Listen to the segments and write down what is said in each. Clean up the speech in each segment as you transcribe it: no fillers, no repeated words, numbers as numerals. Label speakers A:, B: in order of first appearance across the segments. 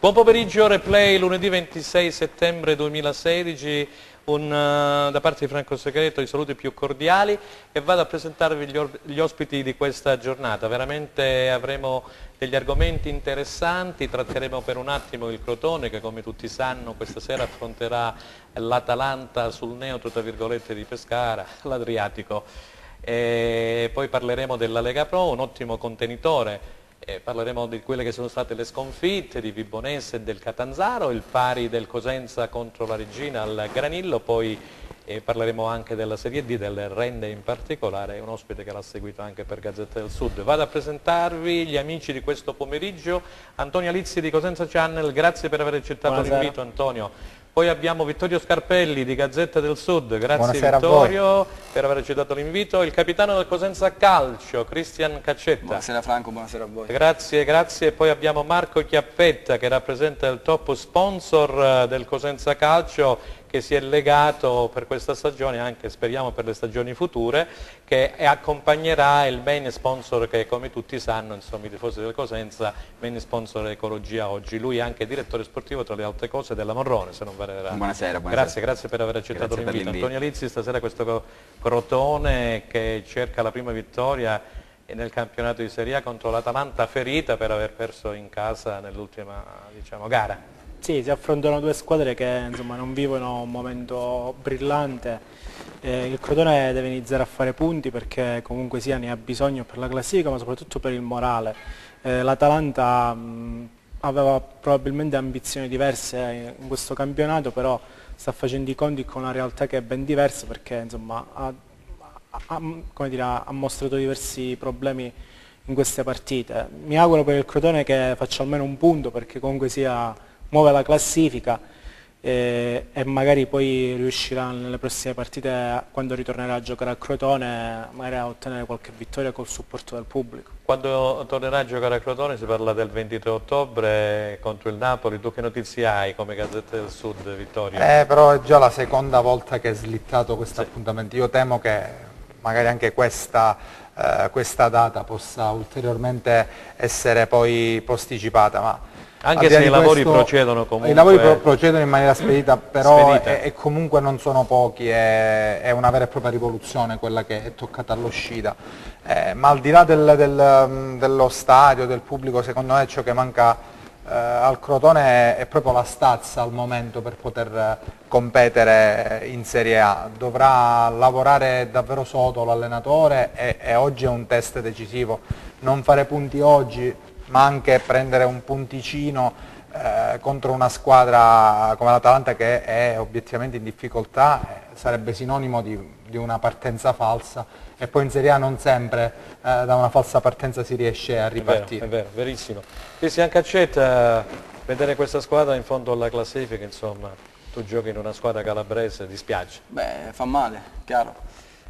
A: Buon pomeriggio, replay lunedì 26 settembre 2016, da parte di Franco Segreto i saluti più cordiali e vado a presentarvi gli ospiti di questa giornata. Veramente avremo degli argomenti interessanti, tratteremo per un attimo il Crotone che, come tutti sanno, questa sera affronterà l'Atalanta sul neutro tra virgolette di Pescara, l'Adriatico. Poi parleremo della Lega Pro, un ottimo contenitore. Parleremo di quelle che sono state le sconfitte di Vibonese e del Catanzaro, il pari del Cosenza contro la Regina al Granillo, poi parleremo anche della Serie D, del Rende in particolare, un ospite che l'ha seguito anche per Gazzetta del Sud. Vado a presentarvi gli amici di questo pomeriggio. Antonio Alizzi di Cosenza Channel, grazie per aver accettato l'invito Antonio. Poi abbiamo Vittorio Scarpelli di Gazzetta del Sud, grazie
B: Buonasera
A: Vittorio per aver accettato l'invito. Il capitano del Cosenza Calcio, Cristian Caccetta.
C: Buonasera Franco, buonasera a voi.
A: Grazie, grazie. E poi abbiamo Marco Chiappetta che rappresenta il top sponsor del Cosenza Calcio, che si è legato per questa stagione, anche speriamo per le stagioni future, che accompagnerà il main sponsor che, come tutti sanno, insomma, i tifosi del Cosenza, main sponsor Ecologia Oggi. Lui è anche direttore sportivo, tra le altre cose, della Monrone, se non vale.
C: Buonasera.
A: Grazie per aver accettato l'invito. Antonio Alizzi, stasera questo Crotone che cerca la prima vittoria nel campionato di Serie A contro l'Atalanta, ferita per aver perso in casa nell'ultima, gara.
D: Sì, si affrontano due squadre che insomma, non vivono un momento brillante. Il Crotone deve iniziare a fare punti perché comunque sia ne ha bisogno per la classifica, ma soprattutto per il morale. L'Atalanta aveva probabilmente ambizioni diverse in questo campionato, però sta facendo i conti con una realtà che è ben diversa perché insomma, ha mostrato diversi problemi in queste partite. Mi auguro per il Crotone che faccia almeno un punto perché comunque sia muove la classifica e magari poi riuscirà nelle prossime partite, quando ritornerà a giocare a Crotone, magari a ottenere qualche vittoria col supporto del pubblico.
A: Quando tornerà a giocare a Crotone si parla del 23 ottobre contro il Napoli. Tu che notizie hai come Gazzetta del Sud, Vittorio?
B: Però è già la seconda volta che è slittato questo appuntamento. Io temo che magari anche questa data possa ulteriormente essere poi posticipata. Ma
A: anche se i lavori procedono comunque.
B: I lavori procedono in maniera spedita, però e comunque non sono pochi, è una vera e propria rivoluzione quella che è toccata all'uscita. Ma al di là dello stadio, del pubblico, secondo me ciò che manca al Crotone è proprio la stazza al momento per poter competere in Serie A. Dovrà lavorare davvero sodo l'allenatore e oggi è un test decisivo. Non fare punti oggi, ma anche prendere un punticino contro una squadra come l'Atalanta che è obiettivamente in difficoltà sarebbe sinonimo di una partenza falsa, e poi in Serie A non sempre da una falsa partenza si riesce a ripartire.
A: È vero, verissimo. Cristian Caccetta, vedere questa squadra in fondo alla classifica, insomma, tu giochi in una squadra calabrese, dispiace?
C: Beh, fa male, chiaro.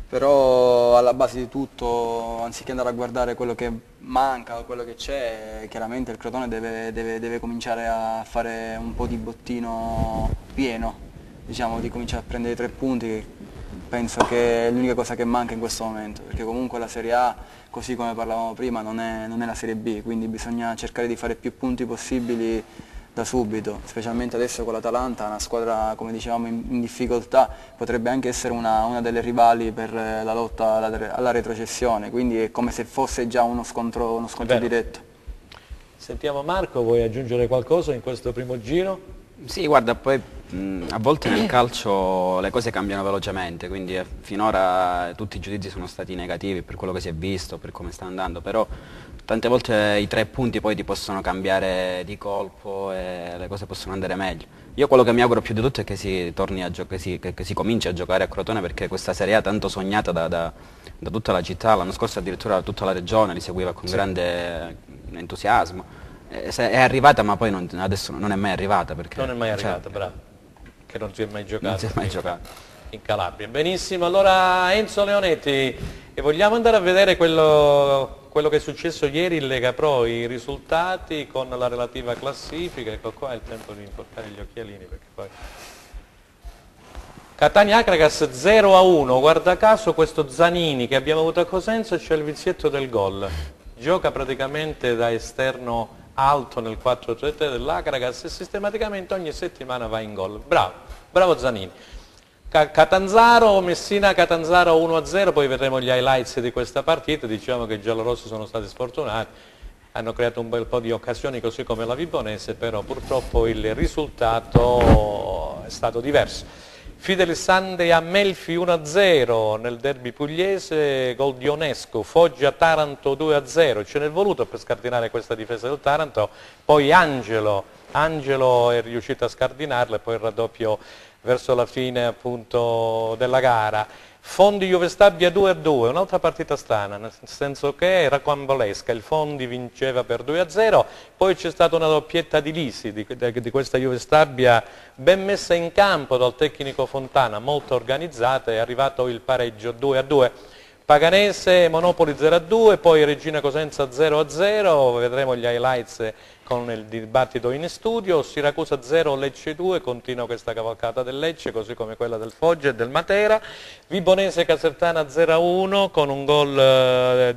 C: Però alla base di tutto, anziché andare a guardare quello che manca o quello che c'è, chiaramente il Crotone deve cominciare a fare un po' di bottino pieno, diciamo, di cominciare a prendere 3 punti, che penso che è l'unica cosa che manca in questo momento, perché comunque la Serie A, così come parlavamo prima, non è la Serie B, quindi bisogna cercare di fare più punti possibili da subito, specialmente adesso con l'Atalanta, una squadra, come dicevamo, in difficoltà, potrebbe anche essere una delle rivali per la lotta alla retrocessione, quindi è come se fosse già uno scontro diretto.
A: Sentiamo Marco, vuoi aggiungere qualcosa in questo primo giro?
E: Sì, guarda, poi a volte nel calcio le cose cambiano velocemente, quindi finora tutti i giudizi sono stati negativi per quello che si è visto, per come sta andando, però tante volte i 3 punti poi ti possono cambiare di colpo e le cose possono andare meglio. Io quello che mi auguro più di tutto è che si torni a che si cominci a giocare a Crotone, perché questa Serie A tanto sognata da tutta la città, l'anno scorso addirittura tutta la regione li seguiva con grande entusiasmo. È arrivata, ma poi adesso non è mai arrivata. Perché,
A: non è mai arrivata, bravo. Che non si è mai giocato.
E: Non si è mai giocato.
A: In Calabria. Benissimo, allora Enzo Leonetti, e vogliamo andare a vedere quello che è successo ieri in Lega Pro, i risultati con la relativa classifica. Ecco qua è il tempo di importare gli occhialini perché poi... Catania Acragas 0-1, guarda caso questo Zanini che abbiamo avuto a Cosenza c'è il vizietto del gol, gioca praticamente da esterno alto nel 4-3-3 dell'Acragas e sistematicamente ogni settimana va in gol. Bravo, bravo Zanini. Catanzaro, Messina-Catanzaro 1-0, poi vedremo gli highlights di questa partita. Diciamo che i giallorossi sono stati sfortunati, hanno creato un bel po' di occasioni così come la Vibonese, però purtroppo il risultato è stato diverso. Fidelis Andria Melfi 1-0 nel derby pugliese, gol di Onesco. Foggia-Taranto 2-0, ce n'è voluto per scardinare questa difesa del Taranto, poi Angelo è riuscito a scardinarla e poi il raddoppio verso la fine appunto della gara. Fondi Juve Stabia 2-2, un'altra partita strana, nel senso che era quambolesca, il Fondi vinceva per 2-0, poi c'è stata una doppietta di Lisi di questa Juve Stabia ben messa in campo dal tecnico Fontana, molto organizzata, è arrivato il pareggio 2-2. Paganese, Monopoli 0-2, poi Regina Cosenza 0-0, vedremo gli highlights con il dibattito in studio. Siracusa 0, Lecce 2, continua questa cavalcata del Lecce, così come quella del Foggia e del Matera. Vibonese Casertana 0-1 con un gol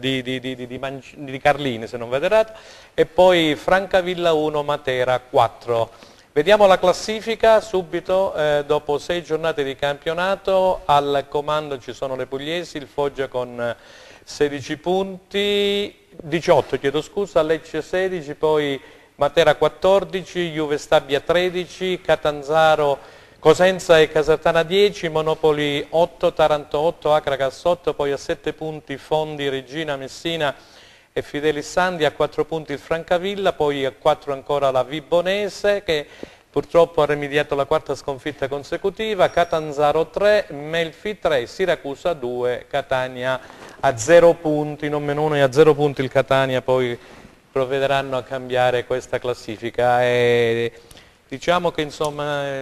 A: di Carlini, se non vado errato, e poi Francavilla 1, Matera 4. Vediamo la classifica subito, dopo 6 giornate di campionato, al comando ci sono le pugliesi, il Foggia con 16 punti, 18 chiedo scusa, Lecce 16, poi Matera 14, Juve Stabia 13, Catanzaro, Cosenza e Casertana 10, Monopoli 8, Taranto 8, Acragas 8, poi a 7 punti Fondi, Regina, Messina e Fidelis Andria, a 4 punti il Francavilla, poi a 4 ancora la Vibonese che purtroppo ha rimediato la 4ª sconfitta consecutiva, Catanzaro 3, Melfi 3, Siracusa 2, Catania a 0 punti, non meno 1 e a 0 punti il Catania, poi provvederanno a cambiare questa classifica. E diciamo che insomma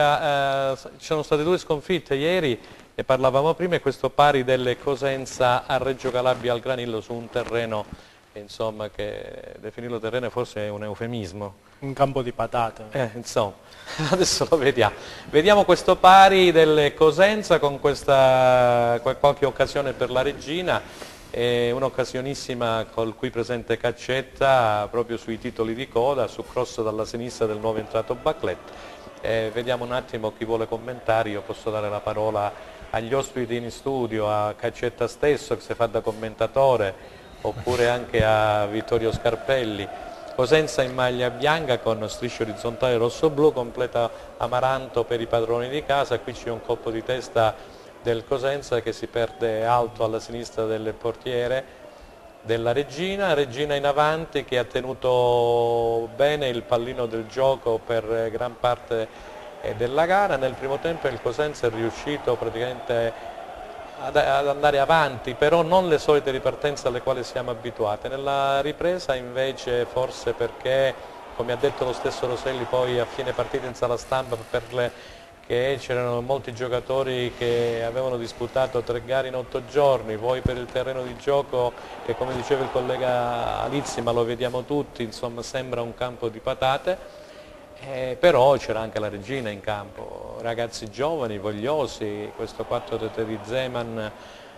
A: ci sono state 2 sconfitte ieri, ne parlavamo prima, e questo pari delle Cosenza a Reggio Calabria al Granillo su un terreno insomma, che definirlo terreno forse è un eufemismo.
D: Un campo di patate.
A: Insomma, adesso lo vediamo. Vediamo questo pari delle Cosenza con qualche occasione per la Regina, un'occasionissima col qui presente Caccetta proprio sui titoli di coda, su cross dalla sinistra del nuovo entrato Baclet. Vediamo un attimo chi vuole commentare, io posso dare la parola agli ospiti in studio, a Caccetta stesso che si fa da commentatore, oppure anche a Vittorio Scarpelli. Cosenza in maglia bianca con strisce orizzontali rosso-blu, completa Amaranto per i padroni di casa, qui c'è un colpo di testa del Cosenza che si perde alto alla sinistra del portiere della Regina in avanti che ha tenuto bene il pallino del gioco per gran parte della gara. Nel primo tempo il Cosenza è riuscito praticamente ad andare avanti, però non le solite ripartenze alle quali siamo abituati. Nella ripresa invece, forse perché, come ha detto lo stesso Roselli poi a fine partita in sala stampa, che c'erano molti giocatori che avevano disputato 3 gare in 8 giorni, vuoi per il terreno di gioco che, come diceva il collega Alizzi, ma lo vediamo tutti, insomma sembra un campo di patate. Però c'era anche la Regina in campo, ragazzi giovani, vogliosi, questo 4-3 di Zeman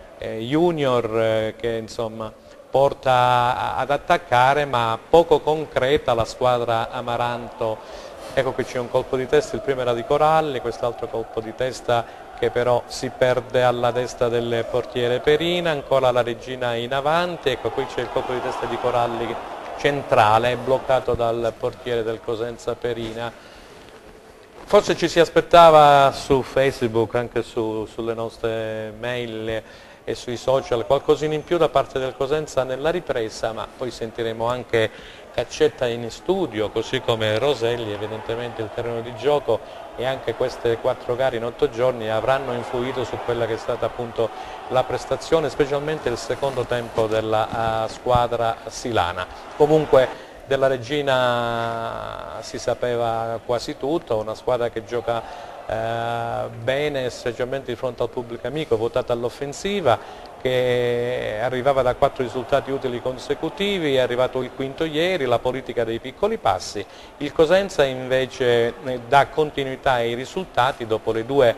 A: Junior che insomma porta ad attaccare, ma poco concreta la squadra Amaranto. Ecco che c'è un colpo di testa, il primo era di Coralli, quest'altro colpo di testa che però si perde alla destra del portiere Perina, ancora la Regina in avanti, ecco qui c'è il colpo di testa di Coralli centrale, bloccato dal portiere del Cosenza Perina. Forse ci si aspettava su Facebook, anche sulle nostre mail e sui social, qualcosina in più da parte del Cosenza nella ripresa, ma poi sentiremo anche Caccetta in studio, così come Roselli. Evidentemente il terreno di gioco e anche queste 4 gare in 8 giorni avranno influito su quella che è stata appunto la prestazione, specialmente il secondo tempo della squadra silana. Comunque della Regina si sapeva quasi tutto, una squadra che gioca bene, specialmente di fronte al pubblico amico, votata all'offensiva, che arrivava da 4 risultati utili consecutivi, è arrivato il quinto ieri, la politica dei piccoli passi. Il Cosenza invece dà continuità ai risultati dopo le 2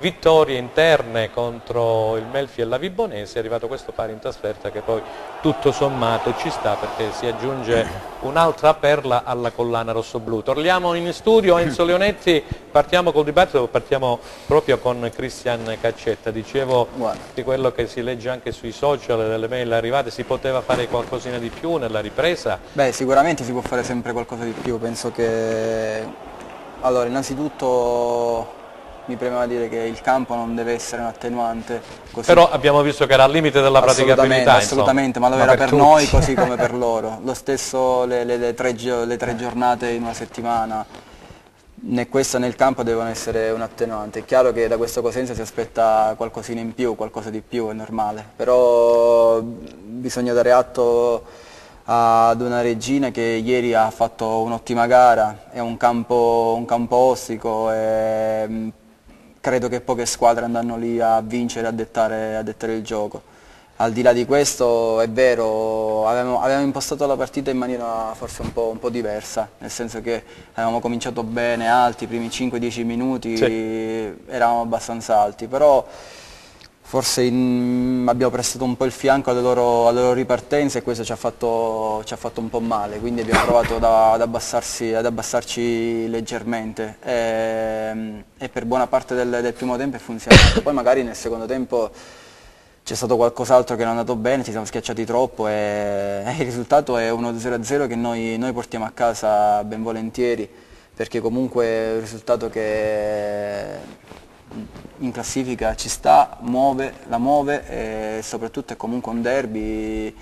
A: vittorie interne contro il Melfi e la Vibonese, è arrivato questo pari in trasferta che poi tutto sommato ci sta perché si aggiunge un'altra perla alla collana rossoblù. Torniamo in studio, Enzo Leonetti, partiamo col dibattito, partiamo proprio con Cristian Caccetta. Dicevo di quello che si legge anche sui social, delle mail arrivate, si poteva fare qualcosina di più nella ripresa?
C: Beh, sicuramente si può fare sempre qualcosa di più, penso che... Allora, innanzitutto mi premeva dire che il campo non deve essere un attenuante. Così.
A: Però abbiamo visto che era al limite della praticabilità.
C: Assolutamente, ma lo era per noi così come per loro. Lo stesso le tre giornate in una settimana, né questo né il campo devono essere un attenuante. È chiaro che da questo Cosenza si aspetta qualcosina in più, qualcosa di più, è normale. Però bisogna dare atto ad una Regina che ieri ha fatto un'ottima gara, è un campo ostico e credo che poche squadre andranno lì a vincere, a dettare il gioco. Al di là di questo è vero, avevamo impostato la partita in maniera forse un po' diversa, nel senso che avevamo cominciato bene, alti, i primi 5-10 minuti sì. Eravamo abbastanza alti, però forse abbiamo prestato un po' il fianco alle loro ripartenze e questo ci ha fatto un po' male, quindi abbiamo provato ad abbassarci leggermente e per buona parte del primo tempo è funzionato. Poi magari nel secondo tempo c'è stato qualcos'altro che non è andato bene, ci siamo schiacciati troppo e il risultato è uno 0-0 che noi portiamo a casa ben volentieri, perché comunque è un risultato che in classifica ci sta, la muove e soprattutto è comunque un derby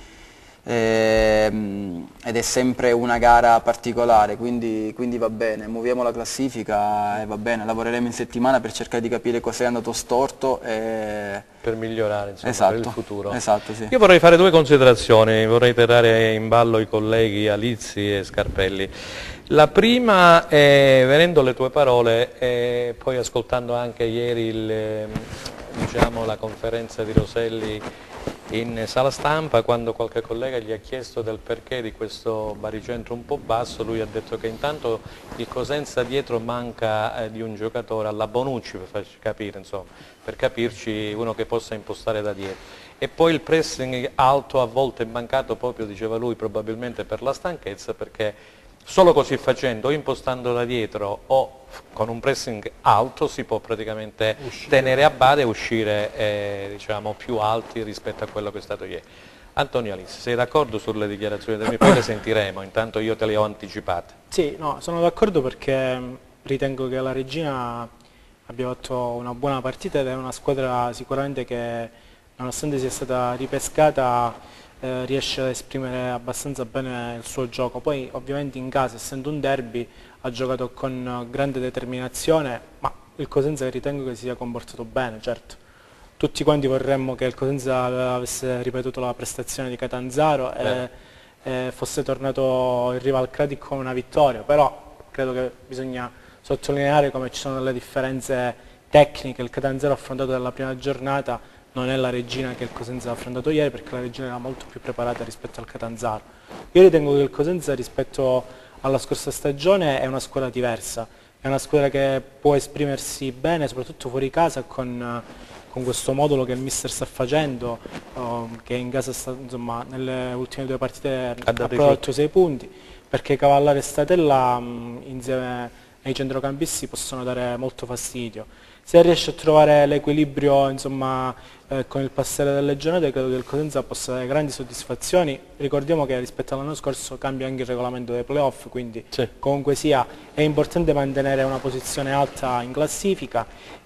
C: ed è sempre una gara particolare, quindi va bene, muoviamo la classifica e va bene, lavoreremo in settimana per cercare di capire cosa è andato storto e...
A: per migliorare insomma,
C: esatto,
A: per il futuro.
C: Esatto, sì.
A: Io vorrei fare due considerazioni, vorrei tirare in ballo i colleghi Alizzi e Scarpelli. La prima è, venendo alle tue parole e poi ascoltando anche ieri diciamo, la conferenza di Roselli in sala stampa, quando qualche collega gli ha chiesto del perché di questo baricentro un po' basso, lui ha detto che intanto il Cosenza dietro manca di un giocatore alla Bonucci, per farci capire, insomma, per capirci uno che possa impostare da dietro. E poi il pressing alto a volte è mancato proprio, diceva lui, probabilmente per la stanchezza, perché solo così facendo, o impostando da dietro o con un pressing alto, si può praticamente tenere a bada e uscire diciamo, più alti rispetto a quello che è stato ieri. Antonio Alizzi, sei d'accordo sulle dichiarazioni del mio? Poi le sentiremo, intanto io te le ho anticipate.
D: Sì, no, sono d'accordo perché ritengo che la Regina abbia fatto una buona partita ed è una squadra sicuramente che, nonostante sia stata ripescata, riesce ad esprimere abbastanza bene il suo gioco. Poi ovviamente in casa, essendo un derby, ha giocato con grande determinazione, ma il Cosenza ritengo che si sia comportato bene, certo. Tutti quanti vorremmo che il Cosenza avesse ripetuto la prestazione di Catanzaro e fosse tornato il rival Cradic con una vittoria, però credo che bisogna sottolineare come ci sono delle differenze tecniche. Il Catanzaro affrontato dalla prima giornata non è la Regina che il Cosenza ha affrontato ieri, perché la Regina era molto più preparata rispetto al Catanzaro. Io ritengo che il Cosenza rispetto alla scorsa stagione è una squadra diversa, è una squadra che può esprimersi bene, soprattutto fuori casa, con questo modulo che il mister sta facendo, che in casa insomma, nelle ultime due partite ha prodotto 6 punti, perché Cavallari e Statella insieme ai centrocampisti possono dare molto fastidio. Se riesce a trovare l'equilibrio con il passare delle giornate, credo che il Cosenza possa dare grandi soddisfazioni. Ricordiamo che rispetto all'anno scorso cambia anche il regolamento dei playoff, quindi sì, comunque sia è importante mantenere una posizione alta in classifica,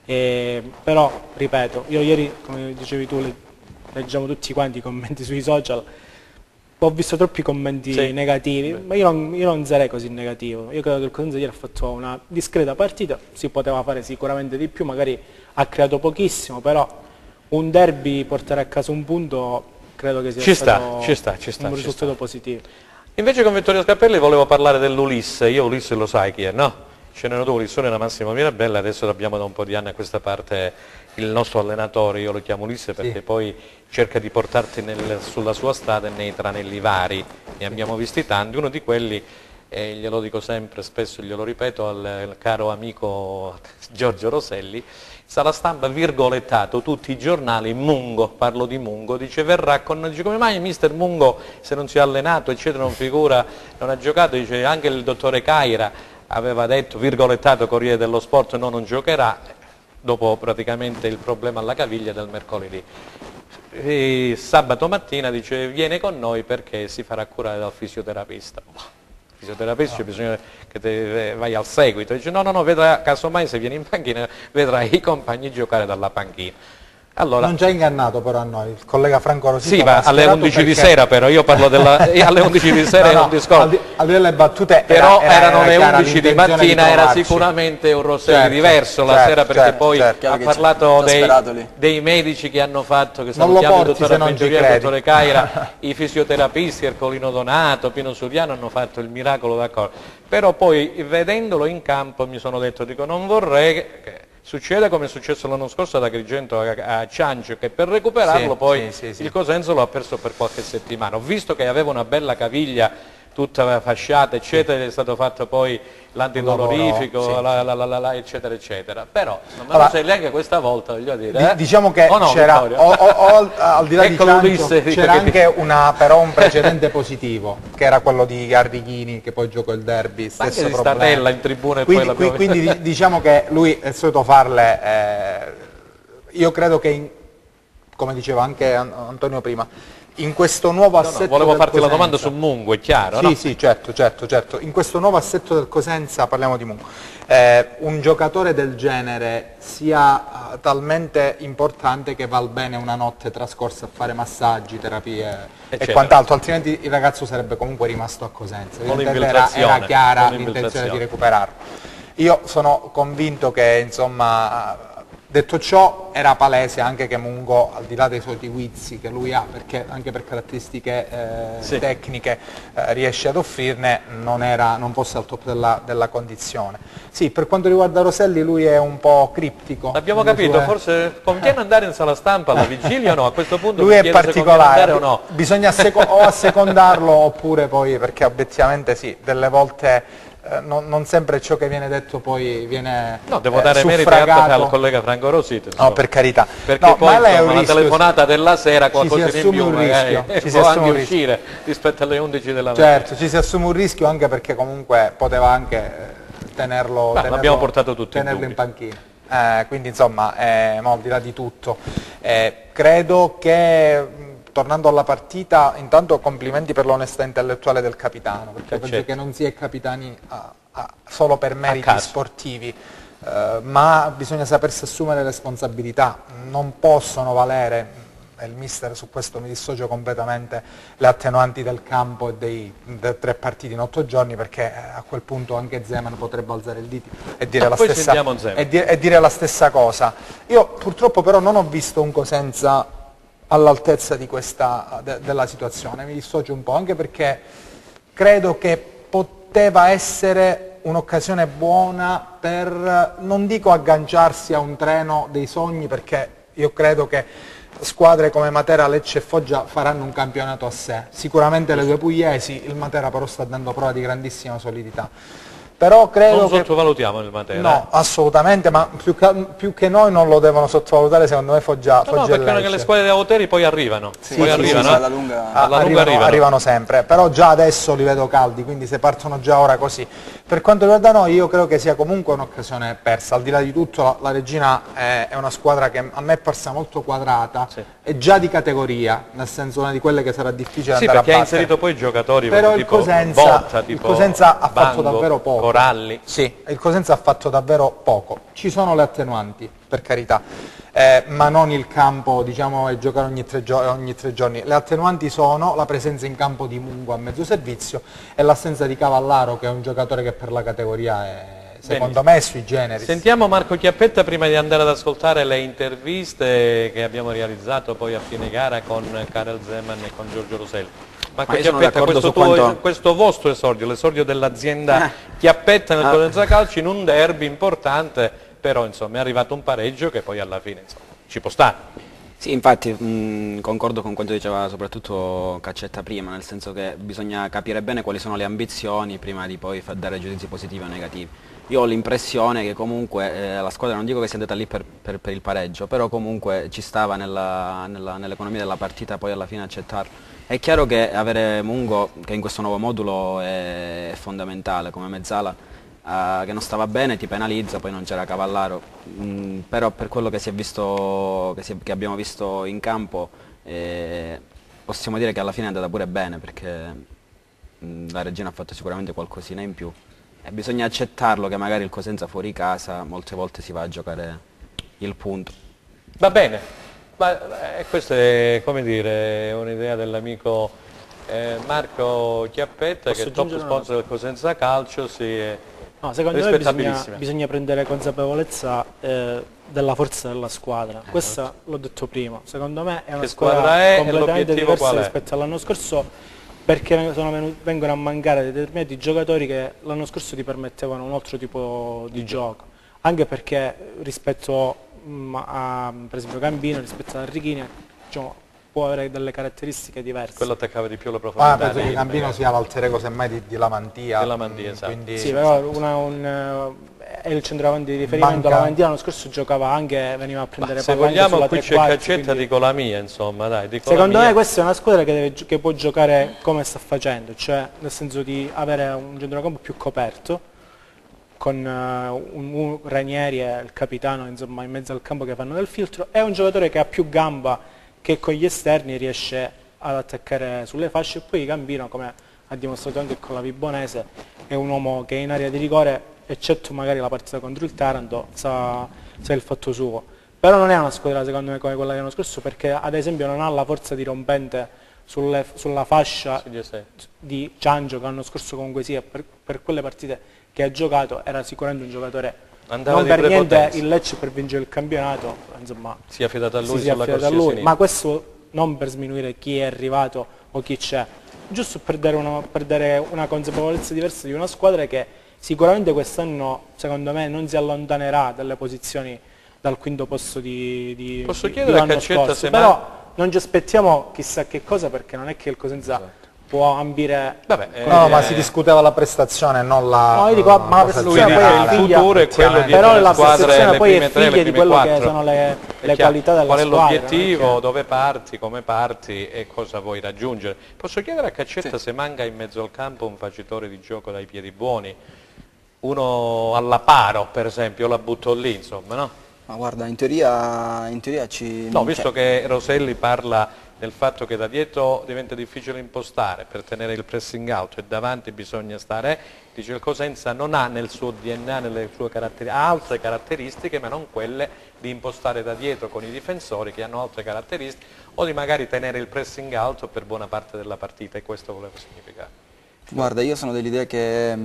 D: però ripeto, io ieri, come dicevi tu, leggiamo tutti quanti i commenti sui social, ho visto troppi commenti negativi, ma io non sarei così negativo. Io credo che il Cosenza ieri ha fatto una discreta partita, si poteva fare sicuramente di più, magari ha creato pochissimo, però un derby, portare a casa un punto, credo che sia stato un risultato positivo.
A: Invece con Vittorio Scarpelli volevo parlare dell'Ulisse. Io Ulisse lo sai chi è, no? C'erano due, Ulissone era Massimo Mirabella, adesso abbiamo da un po' di anni a questa parte il nostro allenatore, io lo chiamo Ulisse perché poi cerca di portarti sulla sua strada e nei tranelli vari, ne abbiamo visti tanti, uno di quelli, glielo dico sempre, spesso glielo ripeto al caro amico Giorgio Roselli, Sala stampa, virgolettato, tutti i giornali, Mungo, parlo di Mungo, dice verrà con noi, dice come mai mister Mungo se non si è allenato, eccetera, non figura, non ha giocato, dice anche il dottore Caira aveva detto, virgolettato, Corriere dello Sport, no, non giocherà, dopo praticamente il problema alla caviglia del mercoledì. E sabato mattina dice viene con noi perché si farà curare dal fisioterapista. Il fisioterapista bisogna che te vai al seguito, dice no, vedrai, casomai se vieni in panchina vedrai i compagni giocare dalla panchina. Allora,
B: non ci ha ingannato però a noi, il collega Franco Rosito.
A: Sì, ma alle 11 di sera però, io parlo alle 11 di sera è un discorso.
B: Al di là delle battute,
A: però erano le 11 di mattina, era sicuramente un Rosselli diverso la sera, perché poi ha parlato dei medici che hanno fatto, che salutiamo il dottore Bengiuria e il dottore Caira, i fisioterapisti, Ercolino Donato, Pino Suriano hanno fatto il miracolo, d'accordo. Però poi vedendolo in campo mi sono detto, dico non vorrei che succede come è successo l'anno scorso ad Agrigento a Ciancio, che per recuperarlo il Cosenzo lo ha perso per qualche settimana. Ho visto che aveva una bella caviglia tutta fasciata, eccetera, è stato fatto poi l'antidolorifico, eccetera, eccetera. Però non me lo sei neanche questa volta, voglio dire.
B: Diciamo che c'era, al di là di Ciancio, c'era anche però un precedente positivo, che era quello di Arrighini, che poi giocò il derby, stesso
A: anche di Statella in tribuna.
B: Quindi diciamo che lui è solito farle, io credo che, come diceva anche Antonio prima, in questo nuovo assetto
A: volevo farti
B: Cosenza,
A: la domanda su Mungo, è chiaro?
B: Sì, certo. In questo nuovo assetto del Cosenza, parliamo di Mungo, un giocatore del genere sia talmente importante che val bene una notte trascorsa a fare massaggi, terapie e quant'altro, altrimenti il ragazzo sarebbe comunque rimasto a Cosenza. Era chiara l'intenzione di recuperarlo. Io sono convinto che, insomma, detto ciò, era palese anche che Mungo, al di là dei suoi guizzi che lui ha, perché anche per caratteristiche tecniche riesce ad offrirne, non fosse al top della condizione. Sì, per quanto riguarda Rosselli lui è un po' criptico.
A: L'abbiamo capito, forse conviene andare in sala stampa alla vigilia o no? A questo punto
B: lui è particolare,
A: o no?
B: Bisogna o assecondarlo oppure poi, perché obiettivamente sì, delle volte non sempre ciò che viene detto poi viene
A: devo dare merito al collega Franco Rosito,
B: no, per carità,
A: perché poi la telefonata della sera qualcosa in più magari può anche uscire rispetto alle 11 della mattina.
B: Certo, ci si assume un rischio anche perché comunque poteva anche tenerlo
A: l'abbiamo portato tutti
B: in panchina, quindi insomma al di là di tutto credo che, tornando alla partita, intanto complimenti per l'onestà intellettuale del capitano, perché penso che non si è capitani solo per meriti sportivi, ma bisogna sapersi assumere responsabilità, non possono valere, e il mister su questo mi dissocio completamente, le attenuanti del campo e dei 3 partiti in 8 giorni, perché a quel punto anche Zeman potrebbe alzare il dito e dire, dire la stessa cosa. Io purtroppo però non ho visto un Cosenza all'altezza di della situazione, mi dissocio un po', anche perché credo che poteva essere un'occasione buona per, non dico agganciarsi a un treno dei sogni, perché io credo che squadre come Matera, Lecce e Foggia faranno un campionato a sé, sicuramente le due pugliesi, il Matera però sta dando prova di grandissima solidità. Però credo
A: non sottovalutiamo il Matera.
B: No, assolutamente, ma più che noi non lo devono sottovalutare, secondo me Foggia
A: perché le squadre da Oteri poi arrivano.
C: Alla lunga
B: arrivano sempre, però già adesso li vedo caldi, quindi se partono già ora così. Per quanto riguarda noi, io credo che sia comunque un'occasione persa, al di là di tutto la Regina è una squadra che a me è parsa molto quadrata, è già di categoria, nel senso una di quelle che sarà difficile andare a battere.
A: Perché ha inserito poi giocatori
B: però
A: tipo
B: il Cosenza ha fatto davvero poco.
A: Coralli.
B: Sì, il Cosenza ha fatto davvero poco. Ci sono le attenuanti, per carità, ma non il campo, diciamo, e giocare ogni tre giorni. Le attenuanti sono la presenza in campo di Mungo a mezzo servizio e l'assenza di Cavallaro, che è un giocatore che per la categoria è, secondo me, è sui generis.
A: Sentiamo Marco Chiappetta prima di andare ad ascoltare le interviste che abbiamo realizzato poi a fine gara con Karel Zeman e con Giorgio Rosselli. Marco Chiappetta, questo vostro esordio, l'esordio dell'azienda Chiappetta nel Cosenza Calcio in un derby importante, però insomma è arrivato un pareggio che poi alla fine insomma, ci può stare.
E: Sì, infatti concordo con quanto diceva soprattutto Caccetta prima, nel senso che bisogna capire bene quali sono le ambizioni prima di poi dare giudizi positivi o negativi. Io ho l'impressione che comunque la squadra, non dico che sia andata lì per il pareggio, però comunque ci stava nell'economia della partita poi alla fine accettarlo. È chiaro che avere Mungo, che in questo nuovo modulo è fondamentale come mezzala, che non stava bene, ti penalizza, poi non c'era Cavallaro, però per quello che si è visto, che abbiamo visto in campo, possiamo dire che alla fine è andata pure bene, perché la Regina ha fatto sicuramente qualcosina in più e bisogna accettarlo che magari il Cosenza fuori casa molte volte si va a giocare il punto.
A: Va bene, ma questa è, come dire, un'idea dell'amico Marco Chiappetta,
D: Posso
A: che è top sponsor del Cosenza Calcio,
D: no, secondo me bisogna prendere consapevolezza della forza della squadra. Questa l'ho detto prima, secondo me è una squadra completamente diversa rispetto all'anno scorso, perché vengono a mancare determinati giocatori che l'anno scorso ti permettevano un altro tipo di gioco, anche perché rispetto a per esempio Gambino, rispetto a Arrichini, diciamo, può avere delle caratteristiche diverse.
A: Quello attaccava di più la profondità.
B: Penso che Gambino sia l'alter ego semmai di Lamantia.
A: Di Lamantia, esatto.
B: Quindi,
D: sì, però è il centravanti di riferimento. Lamantia l'anno scorso giocava anche, veniva a prendere
A: se
D: palla
A: vogliamo
D: sulla
A: qui c'è Caccetta, quindi dico la mia, insomma, dai, dico
D: secondo
A: la mia.
D: me questa è una squadra che può giocare come sta facendo, cioè nel senso di avere un centrocampo più coperto, con un Ranieri e il capitano, insomma, in mezzo al campo che fanno del filtro, e un giocatore che ha più gamba, che con gli esterni riesce ad attaccare sulle fasce, e poi Gambino, come ha dimostrato anche con la Vibonese, è un uomo che in area di rigore, eccetto magari la partita contro il Taranto, sa il fatto suo. Però non è una squadra secondo me come quella dell'anno scorso, perché ad esempio non ha la forza dirompente sulla fascia di Ciangio, che l'anno scorso comunque sia, per quelle partite che ha giocato era sicuramente un giocatore. Non per niente il Lecce, per vincere il campionato, insomma,
A: si è affidato a lui,
D: si è affidato a lui, ma questo non per sminuire chi è arrivato o chi c'è, giusto per dare una consapevolezza diversa di una squadra che sicuramente quest'anno secondo me non si allontanerà dalle posizioni, dal quinto posto di
A: Posso chiedere a Caccetta
D: scorso, però non ci aspettiamo chissà che cosa, perché non è che il Cosenza può ambire.
B: No, ma si discuteva la prestazione, non la.
D: No, io dico, ma la prestazione poi è figlia,
A: futuro è quello di
D: però la
A: squadre,
D: prestazione poi è figlia di quello
A: 4.
D: che sono le qualità della squadra.
A: Qual è l'obiettivo, dove parti, come parti e cosa vuoi raggiungere. Posso chiedere a Caccetta se manca in mezzo al campo un facitore di gioco dai piedi buoni, uno alla Paro per esempio, la butto lì, insomma, no?
C: Ma guarda, in teoria ci.
A: No, visto che Roselli parla del fatto che da dietro diventa difficile impostare per tenere il pressing out e davanti bisogna stare, dice il Cosenza non ha nel suo DNA, nelle sue ha altre caratteristiche, ma non quelle di impostare da dietro con i difensori che hanno altre caratteristiche, o di magari tenere il pressing out per buona parte della partita, e questo voleva significare.
C: Guarda, io sono dell'idea che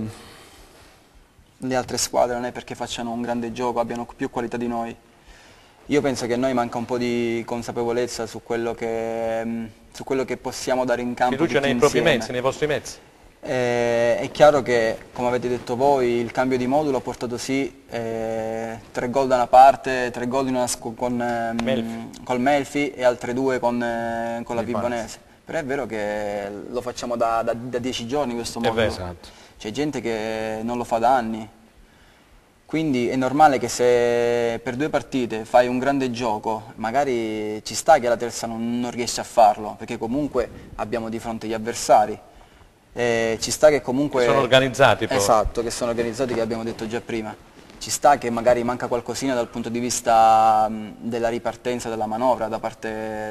C: le altre squadre non è perché facciano un grande gioco, abbiano più qualità di noi. Io penso che a noi manca un po' di consapevolezza su quello che possiamo dare in campo.
A: Fiducia nei propri mezzi, nei vostri mezzi.
C: È chiaro che, come avete detto voi, il cambio di modulo ha portato sì 3 gol da una parte, 3 gol col Melfi e altre 2 con la Vibonese. Però è vero che lo facciamo da 10 giorni questo modulo.
A: Esatto.
C: C'è gente che non lo fa da anni. Quindi è normale che se per 2 partite fai un grande gioco, magari ci sta che la terza non riesce a farlo, perché comunque abbiamo di fronte gli avversari. Ci sta che comunque.
A: Sono organizzati poi.
C: Esatto, che sono organizzati, che abbiamo detto già prima. Ci sta che magari manca qualcosina dal punto di vista della ripartenza della manovra, da parte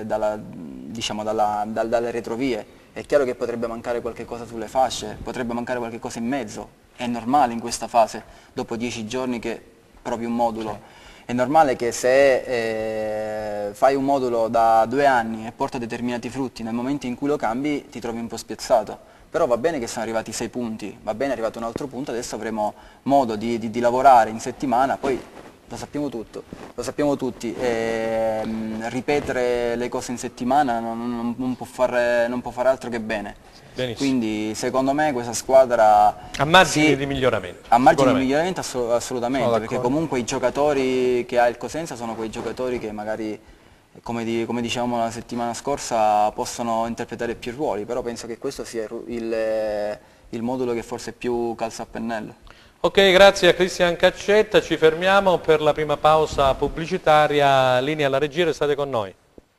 C: dalle retrovie. È chiaro che potrebbe mancare qualche cosa sulle fasce, potrebbe mancare qualche cosa in mezzo. È normale in questa fase, dopo 10 giorni che provi un modulo. Sì. È normale che se fai un modulo da 2 anni e porta determinati frutti, nel momento in cui lo cambi ti trovi un po' spiazzato. Però va bene che sono arrivati 6 punti, va bene, è arrivato un altro punto, adesso avremo modo di lavorare in settimana, poi lo sappiamo tutti, ripetere le cose in settimana non può fare altro che bene.
A: Benissimo.
C: Quindi secondo me questa squadra
A: ha margini di miglioramento.
C: Ha margini di miglioramento assolutamente, perché comunque i giocatori che ha il Cosenza sono quei giocatori che magari come dicevamo la settimana scorsa, possono interpretare più ruoli, però penso che questo sia il modulo che forse più calza a pennello.
A: Ok, grazie a Cristian Caccetta, ci fermiamo per la prima pausa pubblicitaria, linea alla regia, restate con noi.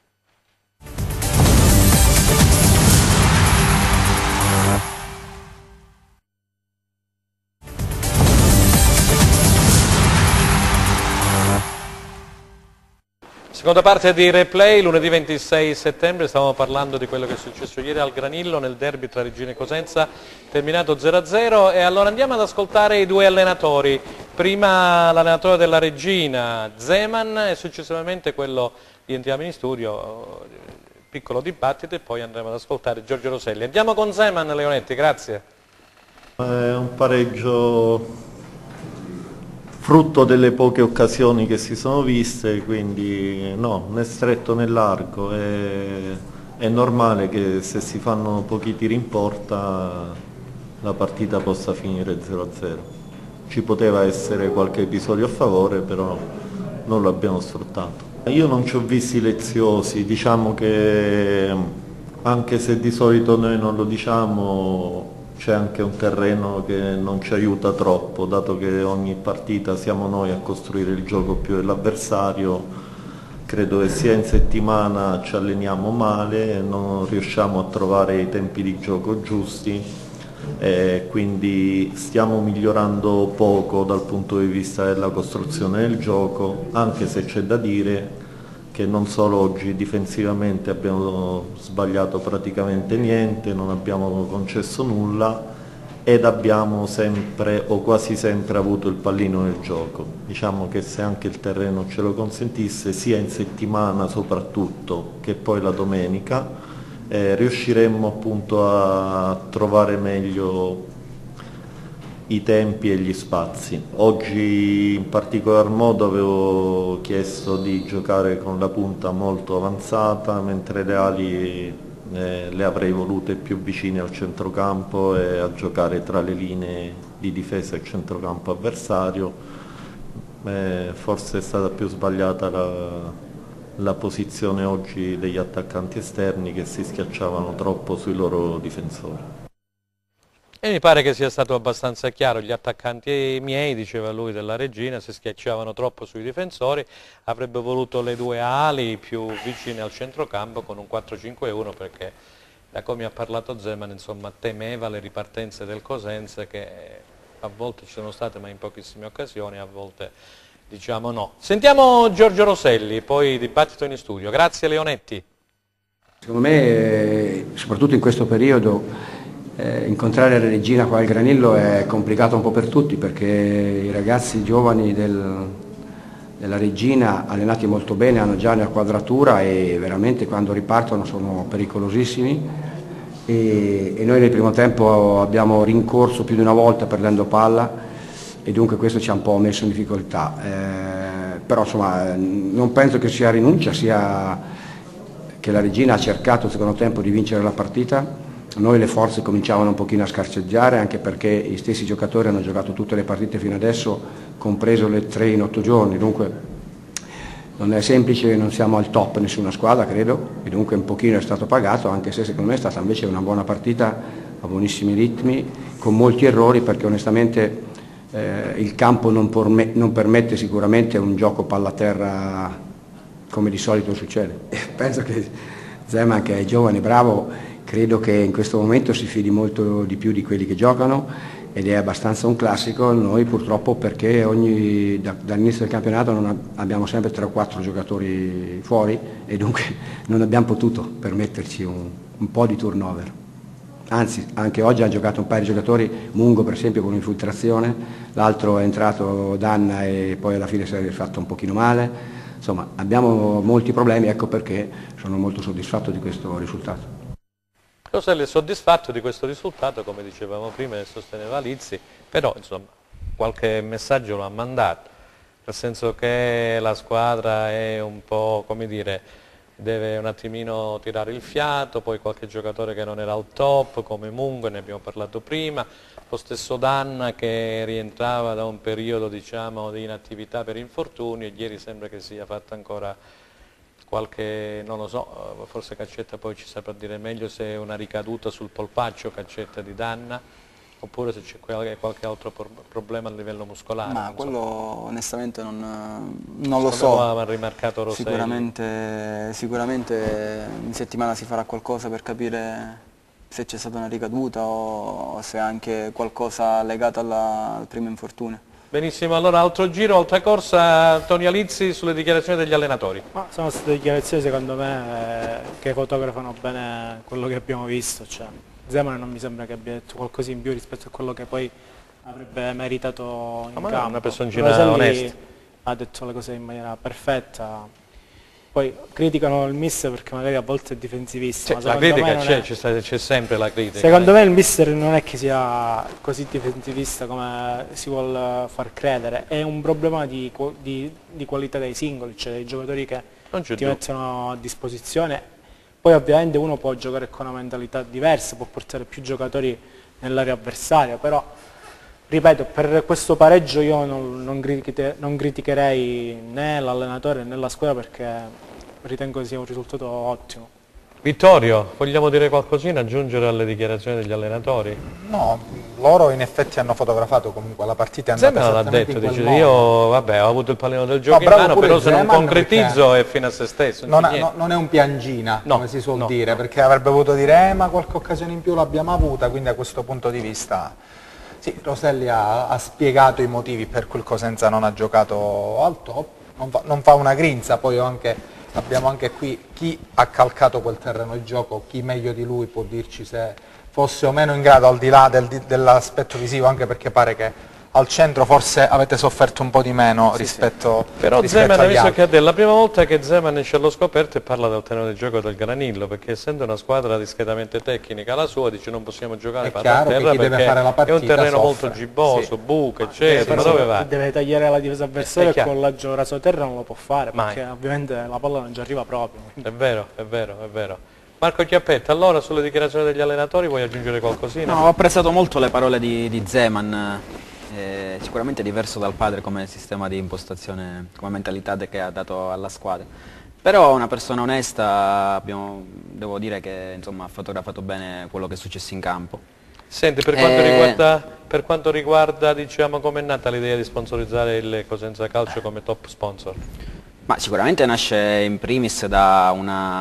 A: Seconda parte di Replay, lunedì 26 settembre, stavamo parlando di quello che è successo ieri al Granillo nel derby tra Reggina e Cosenza, terminato 0-0, e allora andiamo ad ascoltare i due allenatori, prima l'allenatore della Reggina, Zeman, e successivamente quello, rientriamo in studio, piccolo dibattito, e poi andremo ad ascoltare Giorgio Roselli. Andiamo con Zeman, Leonetti, grazie.
F: È un pareggio frutto delle poche occasioni che si sono viste, quindi no, né stretto né largo, è normale che se si fanno pochi tiri in porta la partita possa finire 0-0. Ci poteva essere qualche episodio a favore, però non lo abbiamo sfruttato. Io non ci ho visti leziosi, diciamo che anche se di solito noi non lo diciamo, c'è anche un terreno che non ci aiuta troppo, dato che ogni partita siamo noi a costruire il gioco più dell'avversario. Credo che sia in settimana ci alleniamo male, non riusciamo a trovare i tempi di gioco giusti, quindi stiamo migliorando poco dal punto di vista della costruzione del gioco, anche se c'è da dire che non solo oggi difensivamente abbiamo sbagliato praticamente niente, non abbiamo concesso nulla ed abbiamo sempre o quasi sempre avuto il pallino nel gioco. Diciamo che se anche il terreno ce lo consentisse, sia in settimana soprattutto che poi la domenica, riusciremmo appunto a trovare meglio i tempi e gli spazi. Oggi in particolar modo avevo chiesto di giocare con la punta molto avanzata, mentre le ali le avrei volute più vicine al centrocampo e a giocare tra le linee di difesa e centrocampo avversario. Forse è stata più sbagliata la posizione oggi degli attaccanti esterni, che si schiacciavano troppo sui loro difensori.
A: E mi pare che sia stato abbastanza chiaro, gli attaccanti miei, diceva lui, della Reggina, si schiacciavano troppo sui difensori, avrebbe voluto le due ali più vicine al centrocampo con un 4-5-1, perché da come ha parlato Zeman, insomma, temeva le ripartenze del Cosenza, che a volte ci sono state ma in pochissime occasioni, a volte diciamo no. Sentiamo Giorgio Roselli, poi dibattito in studio. Grazie Leonetti.
G: Secondo me, soprattutto in questo periodo, incontrare la Reggina qua al Granillo è complicato un po' per tutti, perché i ragazzi giovani della Reggina, allenati molto bene, hanno già una quadratura e veramente quando ripartono sono pericolosissimi, e noi nel primo tempo abbiamo rincorso più di una volta perdendo palla, e dunque questo ci ha un po' messo in difficoltà, però insomma non penso che sia rinuncia, sia che la Reggina ha cercato il secondo tempo di vincere la partita. Noi le forze cominciavano un pochino a scarseggiare, anche perché gli stessi giocatori hanno giocato tutte le partite fino adesso, compreso le 3 in 8 giorni, dunque non è semplice, non siamo al top nessuna squadra credo, e dunque un pochino è stato pagato, anche se secondo me è stata invece una buona partita, a buonissimi ritmi, con molti errori, perché onestamente il campo non permette sicuramente un gioco palla terra come di solito succede. Penso che Zeman, che è giovane e bravo, credo che in questo momento si fidi molto di più di quelli che giocano, ed è abbastanza un classico. Noi purtroppo, perché dall'inizio del campionato abbiamo sempre 3 o 4 giocatori fuori, e dunque non abbiamo potuto permetterci un po' di turnover. Anzi, anche oggi ha giocato un paio di giocatori, Mungo per esempio con un'infiltrazione, l'altro è entrato Danna e poi alla fine si è fatto un pochino male. Insomma, abbiamo molti problemi, ecco perché sono molto soddisfatto di questo risultato.
A: Roselli è soddisfatto di questo risultato, come dicevamo prima, e sosteneva Lizzi, però insomma qualche messaggio lo ha mandato, nel senso che la squadra è un po', come dire, deve un attimino tirare il fiato, poi qualche giocatore che non era al top, come Mungo, ne abbiamo parlato prima, lo stesso Danna che rientrava da un periodo, diciamo, di inattività per infortunio, e ieri sembra che sia fatto ancora qualche, non lo so, forse Caccetta poi ci saprà dire meglio se è una ricaduta sul polpaccio Caccetta di Danna, oppure se c'è qualche altro problema a livello muscolare.
C: Ma quello onestamente non lo so.
A: Come ha rimarcato Roselli.
C: Sicuramente in settimana si farà qualcosa per capire se c'è stata una ricaduta o se anche qualcosa legato al primo infortunio.
A: Benissimo, allora altro giro, altra corsa, Antonio Alizzi sulle dichiarazioni degli allenatori.
D: Ma sono state dichiarazioni secondo me che fotografano bene quello che abbiamo visto, cioè Zeman non mi sembra che abbia detto qualcosa in più rispetto a quello che poi avrebbe meritato in
A: Ma
D: campo.
A: è una personcina
D: Roselli
A: onesta.
D: ha detto le cose in maniera perfetta. Poi criticano il mister perché magari a volte è difensivista. Ma
A: La critica c'è sempre la critica.
D: Secondo me il mister non è che sia così difensivista come si vuol far credere, è un problema di qualità dei singoli, cioè dei giocatori che ti mettono a disposizione. Poi ovviamente uno può giocare con una mentalità diversa, può portare più giocatori nell'area avversaria, però ripeto, per questo pareggio io non criticherei né l'allenatore né la squadra perché ritengo sia un risultato ottimo.
A: Vittorio, vogliamo dire qualcosina, aggiungere alle dichiarazioni degli allenatori?
B: No, loro in effetti hanno fotografato comunque la partita, è andata
A: Zeman l'ha
B: esattamente
A: detto,
B: in quel
A: dice,
B: modo.
A: io vabbè, ho avuto il pallino del gioco in
B: bravo
A: mano,
B: pure
A: però se non
B: Zeman,
A: concretizzo è fine a se stesso.
B: Non è un piangina,
A: No,
B: come si suol
A: no,
B: dire,
A: no.
B: perché avrebbe voluto dire ma qualche occasione in più l'abbiamo avuta, quindi da questo punto di vista sì, Roselli ha spiegato i motivi per cui il Cosenza non ha giocato al top, non fa una grinza, poi abbiamo anche qui chi ha calcato quel terreno di gioco, chi meglio di lui può dirci se fosse o meno in grado, al di là dell'aspetto visivo, anche perché pare che al centro forse avete sofferto un po' di meno rispetto
A: Però
B: rispetto
A: Zeman ha
B: agli
A: visto
B: altri.
A: che ha detto, la prima volta che Zeman esce allo scoperto e parla del terreno di gioco del Granillo, perché essendo una squadra discretamente tecnica la sua, dice non possiamo giocare
B: È
A: per
B: chiaro che
A: terra
B: chi deve
A: perché
B: fare la
A: è un
B: partita
A: terreno
B: soffre.
A: molto gibboso,
B: Sì.
A: buche, eccetera, ma
D: Però
A: dove va?
D: deve tagliare la difesa avversaria e
A: chiaro.
D: con l'aggio rasoterra non lo può fare,
A: Mai.
D: perché ovviamente la palla non ci arriva proprio.
A: È vero, è vero, è vero. Marco Chiappetta, allora sulle dichiarazioni degli allenatori vuoi aggiungere qualcosina?
E: No, ho apprezzato molto le parole di Zeman, sicuramente diverso dal padre come sistema di impostazione, come mentalità che ha dato alla squadra. Però una persona onesta, devo dire che insomma, ha fotografato bene quello che è successo in campo.
A: Senti, per quanto riguarda diciamo, com'è nata l'idea di sponsorizzare il Cosenza Calcio come top sponsor?
E: Ma sicuramente nasce in primis da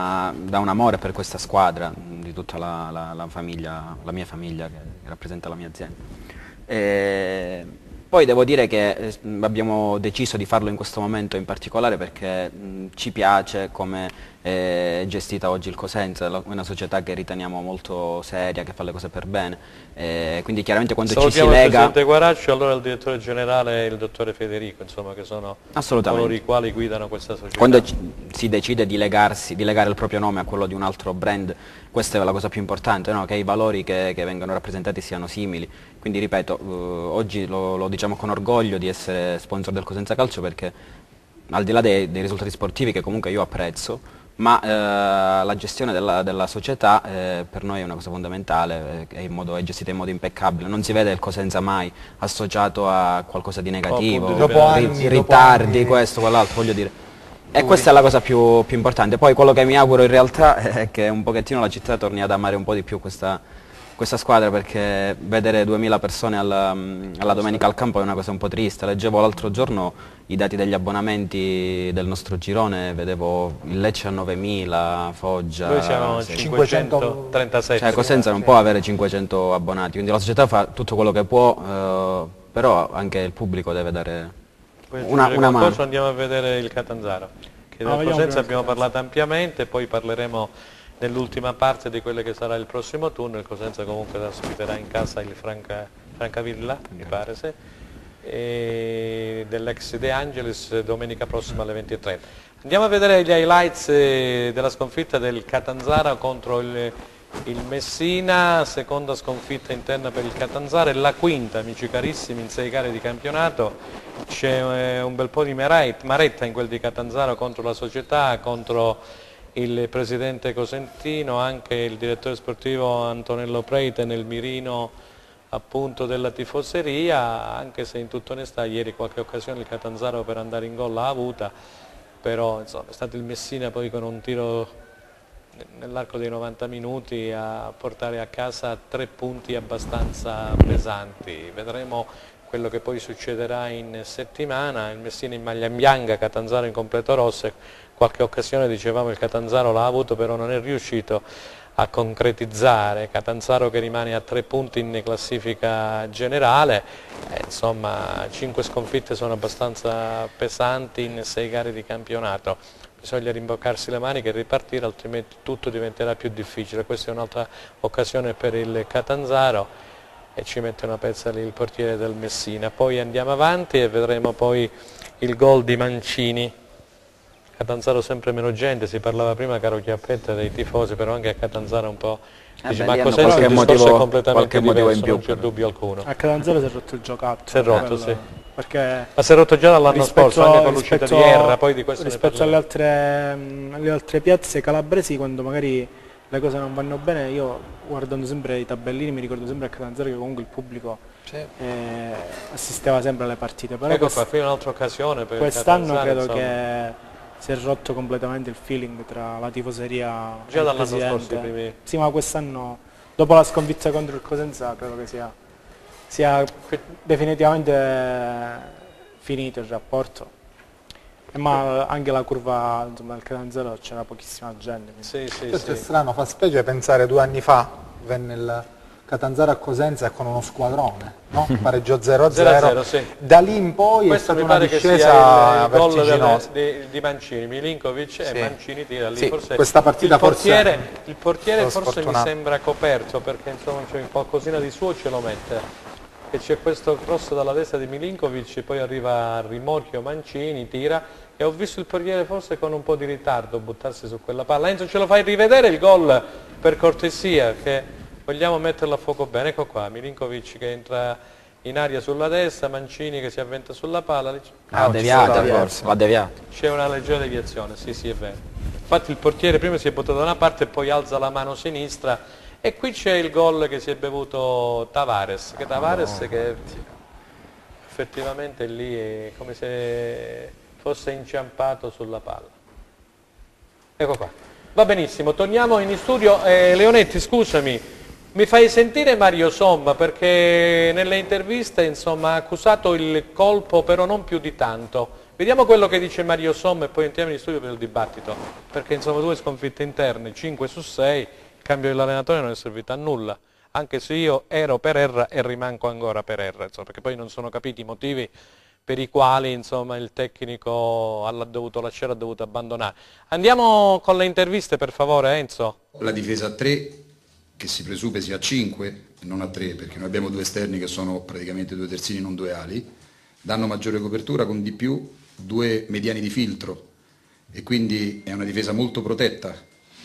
E: un amore per questa squadra, di tutta la famiglia, la mia famiglia che rappresenta la mia azienda. Poi devo dire che abbiamo deciso di farlo in questo momento in particolare perché ci piace come è gestita oggi il Cosenza, è una società che riteniamo molto seria, che fa le cose per bene, quindi chiaramente quando ci si
A: Salutiamo il
E: lega...
A: Presidente Guaraccio, allora il direttore generale e il dottore Federico, insomma, che sono coloro i quali guidano questa società.
E: Quando si decide di legare il proprio nome a quello di un altro brand, questa è la cosa più importante, no? Che i valori che vengono rappresentati siano simili. Quindi ripeto, oggi lo diciamo con orgoglio di essere sponsor del Cosenza Calcio perché al di là dei risultati sportivi che comunque io apprezzo, ma la gestione della società per noi è una cosa fondamentale, è gestita in modo impeccabile, non si vede il Cosenza mai associato a qualcosa di negativo, ritardi, questo, quell'altro, voglio dire. E questa è la cosa più importante. Poi quello che mi auguro in realtà è che un pochettino la città torni ad amare un po' di più questa squadra, perché vedere 2000 persone alla domenica al campo è una cosa un po' triste. Leggevo l'altro giorno i dati degli abbonamenti del nostro girone, vedevo il Lecce a 9000, Foggia...
A: Noi siamo 537.
E: Cioè Cosenza non può avere 500 abbonati, quindi la società fa tutto quello che può, però anche il pubblico deve dare una mano.
A: Andiamo a vedere il Catanzaro, che del Cosenza abbiamo parlato ampiamente, poi parleremo nell'ultima parte di quello che sarà il prossimo turno. Il Cosenza comunque ospiterà in casa il Francavilla, mi pare, dell'ex De Angelis domenica prossima alle 20:30. Andiamo a vedere gli highlights della sconfitta del Catanzaro contro il Messina, seconda sconfitta interna per il Catanzaro, e la quinta, amici carissimi, in 6 gare di campionato. C'è un bel po' di maretta in quel di Catanzaro contro la società, contro il presidente cosentino, anche il direttore sportivo Antonello Preite nel mirino appunto della tifoseria, anche se in tutta onestà ieri qualche occasione il Catanzaro per andare in gol l'ha avuta, però insomma, è stato il Messina poi con un tiro nell'arco dei 90 minuti a portare a casa 3 punti abbastanza pesanti. Vedremo quello che poi succederà in settimana. Il Messina in maglia bianca, Catanzaro in completo rosso. Qualche occasione dicevamo il Catanzaro l'ha avuto, però non è riuscito a concretizzare. Catanzaro che rimane a 3 punti in classifica generale, insomma 5 sconfitte sono abbastanza pesanti in 6 gare di campionato. Bisogna rimboccarsi le maniche e ripartire, altrimenti tutto diventerà più difficile. Questa è un'altra occasione per il Catanzaro e ci mette una pezza lì il portiere del Messina. Poi andiamo avanti e vedremo poi il gol di Mancini. Catanzaro sempre meno gente, si parlava prima, caro Chiappetta, dei tifosi, però anche a Catanzaro un po'. Dice, ma cos'è il discorso è completamente diverso, non c'è dubbio alcuno.
D: A Catanzaro si è rotto il giocattolo.
A: Si è rotto, sì.
D: Perché
A: ma si è rotto già dall'anno scorso, anche con l'uscita di Erra, poi di questo
D: rispetto alle altre piazze calabresi, quando magari le cose non vanno bene, io guardando sempre i tabellini mi ricordo sempre a Catanzaro che comunque il pubblico assisteva sempre alle partite. Però
A: ecco qua, qui un'altra occasione per
D: quest'anno credo che si è rotto completamente il feeling tra la tifoseria
A: già
D: e il
A: dall'anno scorso
D: presidente. Sì, ma quest'anno, dopo la sconfitta contro il Cosenza, credo che sia definitivamente finito il rapporto, ma anche la curva, insomma, del Catanzaro c'era pochissima gente.
B: Sì. È strano, fa specie pensare 2 anni fa venne il Catanzaro a Cosenza con uno squadrone, no? Pareggiò 0-0,
A: sì.
B: Da lì in poi
A: questo
B: è stata una discesa
A: il gol di Mancini, Milinkovic e Mancini tira lì.
B: Sì,
A: forse
B: questa partita
A: il portiere forse mi sembra coperto, perché insomma c'è un qualcosina di suo ce lo mette. E c'è questo cross dalla destra di Milinkovic, poi arriva a rimorchio Mancini, tira, e ho visto il portiere forse con un po' di ritardo buttarsi su quella palla. Enzo, ce lo fai rivedere il gol per cortesia, che vogliamo metterlo a fuoco bene? Ecco qua, Milinkovic che entra in aria sulla destra, Mancini che si avventa sulla palla.
E: Va deviato.
A: C'è una leggera deviazione, sì è vero. Infatti il portiere prima si è buttato da una parte e poi alza la mano sinistra. E qui c'è il gol che si è bevuto Tavares, che effettivamente lì è come se fosse inciampato sulla palla. Ecco qua. Va benissimo, torniamo in studio. Leonetti, scusami, mi fai sentire Mario Somma, perché nelle interviste insomma, ha accusato il colpo, però non più di tanto. Vediamo quello che dice Mario Somma e poi entriamo in studio per il dibattito, perché insomma 2 sconfitte interne, 5 su 6. Il cambio dell'allenatore non è servito a nulla, anche se io ero per Erra e rimango ancora per Erra, insomma, perché poi non sono capiti i motivi per i quali insomma, il tecnico ha dovuto lasciare, ha dovuto abbandonare. Andiamo con le interviste per favore, Enzo.
H: La difesa a 3, che si presume sia a 5, non a 3, perché noi abbiamo 2 esterni che sono praticamente 2 terzini, non 2 ali, danno maggiore copertura con di più 2 mediani di filtro e quindi è una difesa molto protetta.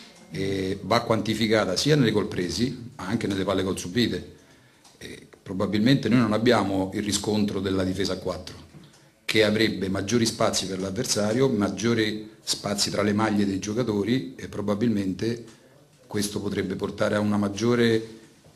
H: E va quantificata sia nelle gol presi ma anche nelle palle gol subite. Probabilmente noi non abbiamo il riscontro della difesa a 4, che avrebbe maggiori spazi per l'avversario, maggiori spazi tra le maglie dei giocatori e probabilmente questo potrebbe portare a una maggiore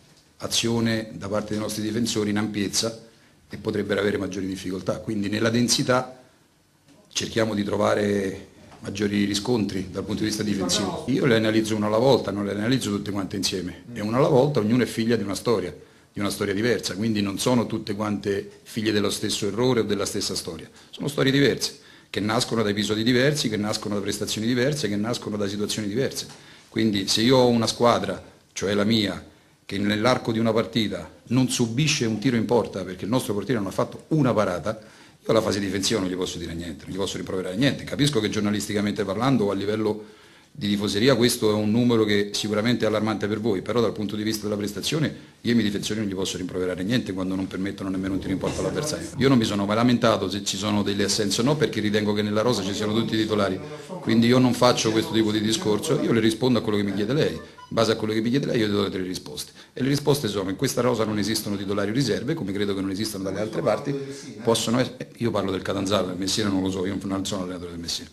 H: azione da parte dei nostri difensori in ampiezza e potrebbero avere maggiori difficoltà. Quindi nella densità cerchiamo di trovare maggiori riscontri dal punto di vista difensivo. Io le analizzo una alla volta, non le analizzo tutte quante insieme, e una alla volta ognuno è figlia di una storia diversa, quindi non sono tutte quante figlie dello stesso errore o della stessa storia, sono storie diverse, che nascono da episodi diversi, che nascono da prestazioni diverse, che nascono da situazioni diverse. Quindi se io ho una squadra, cioè la mia, che nell'arco di una partita non subisce un tiro in porta perché il nostro portiere non ha fatto una parata, io alla fase difensiva non gli posso dire niente, non gli posso rimproverare niente. Capisco che giornalisticamente parlando o a livello di tifoseria questo è un numero che sicuramente è allarmante per voi, però dal punto di vista della prestazione io ai miei difensori non gli posso rimproverare niente quando non permettono nemmeno un tiro in porta all'avversario. Io non mi sono mai lamentato se ci sono delle assenze o no, perché ritengo che nella rosa ci siano tutti i titolari, quindi io non faccio questo tipo di discorso, io le rispondo a quello che mi chiede lei. In base a quello che mi chiede lei io do le 3 risposte e le risposte sono: in questa rosa non esistono titolari riserve, come credo che non esistano dalle altre parti, possono essere, io parlo del Catanzaro, del Messina non lo so, io non sono allenatore del Messina,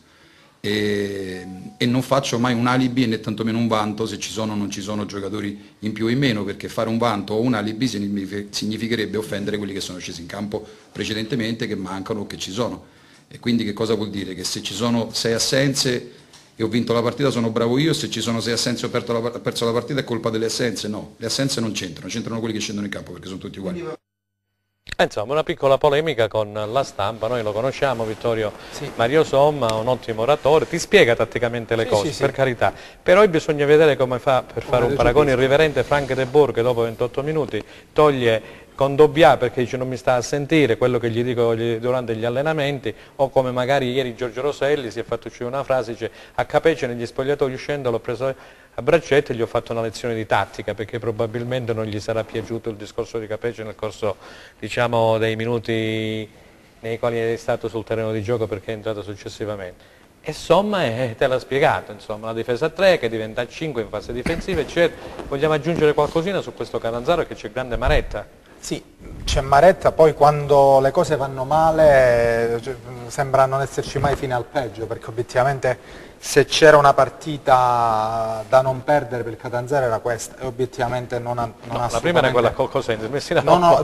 H: e non faccio mai un alibi né tantomeno un vanto se ci sono o non ci sono giocatori in più o in meno, perché fare un vanto o un alibi significherebbe offendere quelli che sono scesi in campo precedentemente, che mancano o che ci sono. E quindi che cosa vuol dire? Che se ci sono 6 assenze e ho vinto la partita sono bravo io, se ci sono 6 assenze e ho perso la partita è colpa delle assenze? No, le assenze non c'entrano quelli che scendono in campo perché sono tutti uguali.
A: Insomma, una piccola polemica con la stampa, noi lo conosciamo, Vittorio Mario Somma, un ottimo oratore, ti spiega tatticamente le cose, per carità, però bisogna vedere come fa, per fare un paragone, il riverente Frank De Boer che dopo 28 minuti toglie con doppia perché dice non mi sta a sentire quello che gli dico durante gli allenamenti, o come magari ieri Giorgio Roselli si è fatto uscire una frase, dice a Capece negli spogliatoi uscendo l'ho preso a braccetto e gli ho fatto una lezione di tattica perché probabilmente non gli sarà piaciuto il discorso di Capece nel corso, diciamo, dei minuti nei quali è stato sul terreno di gioco perché è entrato successivamente. E insomma te l'ha spiegato, insomma, la difesa a 3 che diventa a 5 in fase difensiva, eccetera. Vogliamo aggiungere qualcosina su questo Catanzaro che c'è grande Maretta?
B: Sì, c'è Maretta, poi quando le cose vanno male sembra non esserci mai fine al peggio, perché obiettivamente se c'era una partita da non perdere per il Catanzaro era questa, e obiettivamente non ha
A: la prima era quella con Cosenza, Messina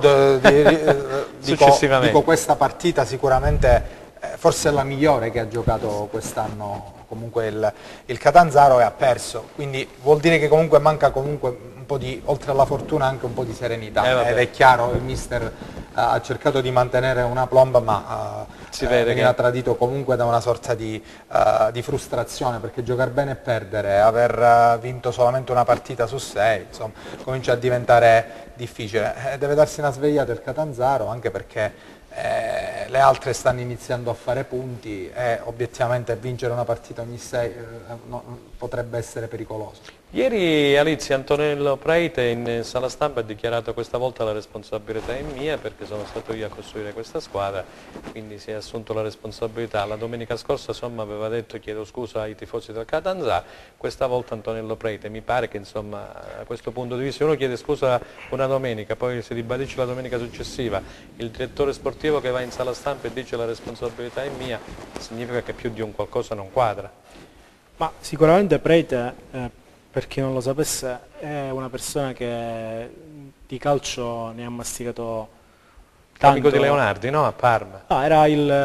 B: dico questa partita sicuramente forse è la migliore che ha giocato quest'anno comunque il Catanzaro e ha perso, quindi vuol dire che comunque manca comunque un po' di, oltre alla fortuna anche un po' di serenità, ed è chiaro il mister ha cercato di mantenere una plomba ma veniva tradito comunque da una sorta di frustrazione, perché giocare bene e perdere, aver vinto solamente una partita su 6, insomma, comincia a diventare difficile, deve darsi una svegliata il Catanzaro, anche perché le altre stanno iniziando a fare punti e obiettivamente vincere una partita ogni 6 potrebbe essere pericoloso.
A: Ieri Alizia Antonello Preite in sala stampa ha dichiarato questa volta la responsabilità è mia perché sono stato io a costruire questa squadra, quindi si è assunto la responsabilità. La domenica scorsa Somma aveva detto chiedo scusa ai tifosi del Catanzaro, questa volta Antonello Preite, mi pare che insomma a questo punto di vista uno chiede scusa una domenica, poi si ribadisce la domenica successiva, il direttore sportivo che va in sala stampa e dice la responsabilità è mia, significa che più di un qualcosa non quadra.
D: Ma sicuramente Preite, per chi non lo sapesse, è una persona che di calcio ne ha masticato tanto.
A: Amico di Leonardi, no? A Parma.
D: No, era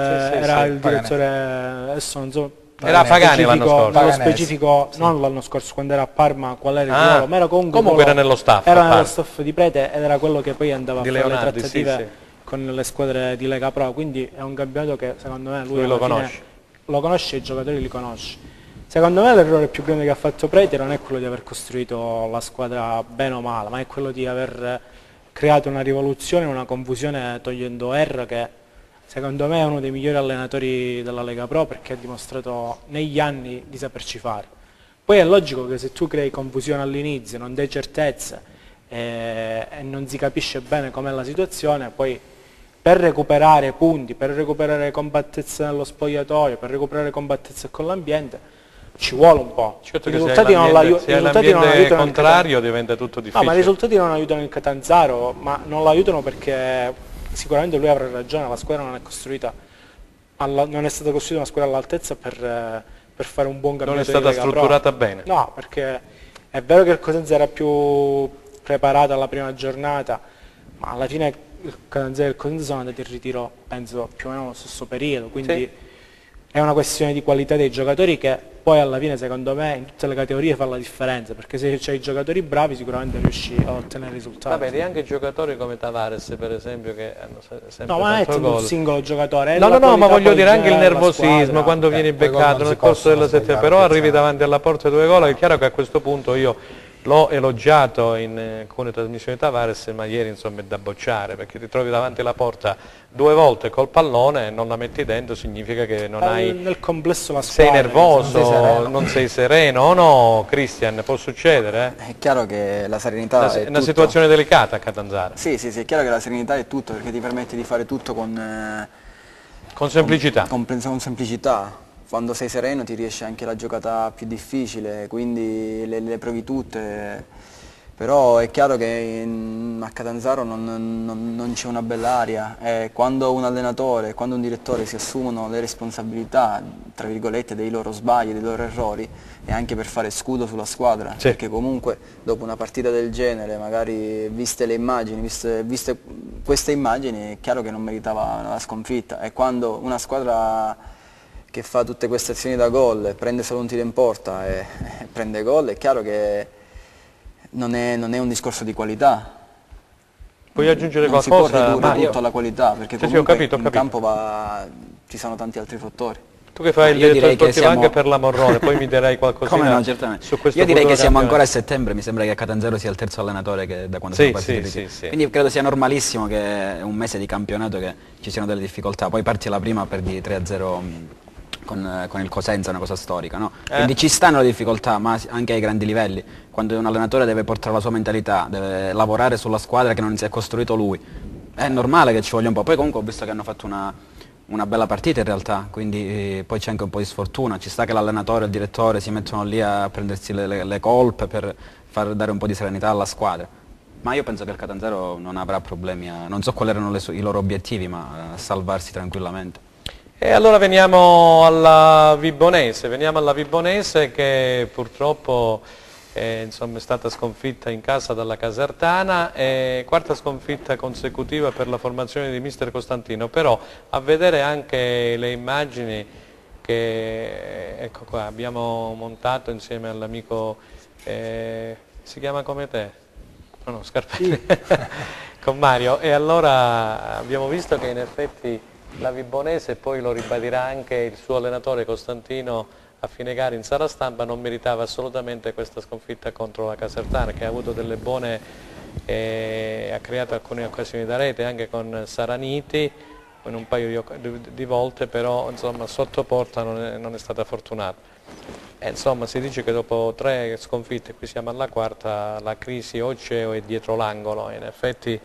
D: il direttore, adesso non so,
A: era Pagani l'anno scorso.
D: Nello specifico, non l'anno scorso, quando era a Parma, qual era il ruolo, ma era comunque
A: era nello staff.
D: Era nello staff di Prete ed era quello che poi andava
A: di
D: a fare
A: Leonardi,
D: le trattative con le squadre di Lega Pro, quindi è un campionato che secondo me lui
A: lo conosce.
D: Lo conosce e i giocatori li conosce. Secondo me l'errore più grande che ha fatto Prete non è quello di aver costruito la squadra bene o male, ma è quello di aver creato una rivoluzione, una confusione togliendo R, che secondo me è uno dei migliori allenatori della Lega Pro perché ha dimostrato negli anni di saperci fare. Poi è logico che se tu crei confusione all'inizio, non dai certezze e non si capisce bene com'è la situazione, poi per recuperare punti, per recuperare compattezza nello spogliatoio, per recuperare compattezza con l'ambiente, ci vuole un po'.
A: Certo, i risultati non l'ambiente contrario diventa tutto difficile.
D: No, ma i risultati non aiutano il Catanzaro, ma non lo aiutano perché sicuramente lui avrà ragione, la squadra non è costruita, non è stata costruita una squadra all'altezza per fare un buon campionato.
A: Non è stata strutturata bene.
D: No, perché è vero che il Cosenza era più preparato alla prima giornata, ma alla fine il Catanzaro e il Cosenza sono andati in ritiro, penso, più o meno nello stesso periodo, quindi è una questione di qualità dei giocatori che poi alla fine secondo me in tutte le categorie fa la differenza, perché se c'hai i giocatori bravi sicuramente riesci a ottenere risultati.
A: Vabbè, anche giocatori come Tavares per esempio che hanno sempre
D: no, ma non è un singolo giocatore,
A: no, ma voglio dire anche il nervosismo quando vieni beccato nel corso della settimana, però arrivi davanti alla porta 2 gol, è chiaro che a questo punto io l'ho elogiato in alcune trasmissioni Tavares, ma ieri insomma è da bocciare, perché ti trovi davanti alla porta 2 volte col pallone e non la metti dentro, significa che non hai...
D: Nel complesso la squadra,
A: sei nervoso, non sei sereno, o no Cristian? Può succedere?
C: È chiaro che la serenità è
A: una situazione delicata a Catanzaro.
C: Sì, è chiaro che la serenità è tutto, perché ti permette di fare tutto con
A: semplicità.
C: Con semplicità. Quando sei sereno ti riesce anche la giocata più difficile, quindi le provi tutte, però è chiaro che a Catanzaro non c'è una bella aria, e quando un allenatore, quando un direttore si assumono le responsabilità, tra virgolette, dei loro sbagli, dei loro errori, e anche per fare scudo sulla squadra, perché comunque dopo una partita del genere, magari viste le immagini, viste queste immagini è chiaro che non meritava la sconfitta, e quando una squadra che fa tutte queste azioni da gol, prende solo un tiro in porta e prende gol, è chiaro che non è un discorso di qualità.
A: Puoi aggiungere
C: non
A: qualcosa?
C: Non si può ridurre tutto alla qualità, perché comunque
A: ho capito.
C: in campo ci sono tanti altri fattori.
A: Tu che fai il direttore sportivo anche per la Morrone, poi mi darai qualcosina.
E: Come no, certamente.
A: Su questo
E: io direi che siamo ancora a
A: campionato.
E: settembre, mi sembra che a Catanzaro sia il terzo allenatore da quando sono partiti.
A: Sì.
E: Quindi credo sia normalissimo che è un mese di campionato che ci siano delle difficoltà, poi parti alla prima, perdi 3-0 con il Cosenza, una cosa storica, no? Quindi ci stanno le difficoltà, ma anche ai grandi livelli, quando un allenatore deve portare la sua mentalità, deve lavorare sulla squadra che non si è costruito lui, è normale che ci voglia un po'. Poi comunque ho visto che hanno fatto una bella partita in realtà, quindi poi c'è anche un po' di sfortuna, ci sta che l'allenatore e il direttore si mettono lì a prendersi le colpe per far dare un po' di serenità alla squadra, ma io penso che il Catanzaro non avrà problemi, non so quali erano i loro obiettivi, ma a salvarsi tranquillamente.
A: E allora veniamo alla Vibonese che purtroppo insomma, è stata sconfitta in casa dalla Casertana, quarta sconfitta consecutiva per la formazione di mister Costantino, però a vedere anche le immagini che ecco qua, abbiamo montato insieme all'amico, si chiama come te? No, Scarpetti, con Mario, e allora abbiamo visto che in effetti la Vibonese, e poi lo ribadirà anche il suo allenatore Costantino a fine gara in sala stampa, non meritava assolutamente questa sconfitta contro la Casertana, che ha avuto delle buone, ha creato alcune occasioni da rete anche con Saraniti in un paio di volte, però insomma sotto porta non è stata fortunata. Insomma si dice che dopo 3 sconfitte, qui siamo alla quarta, la crisi o c'è o è dietro l'angolo. In effetti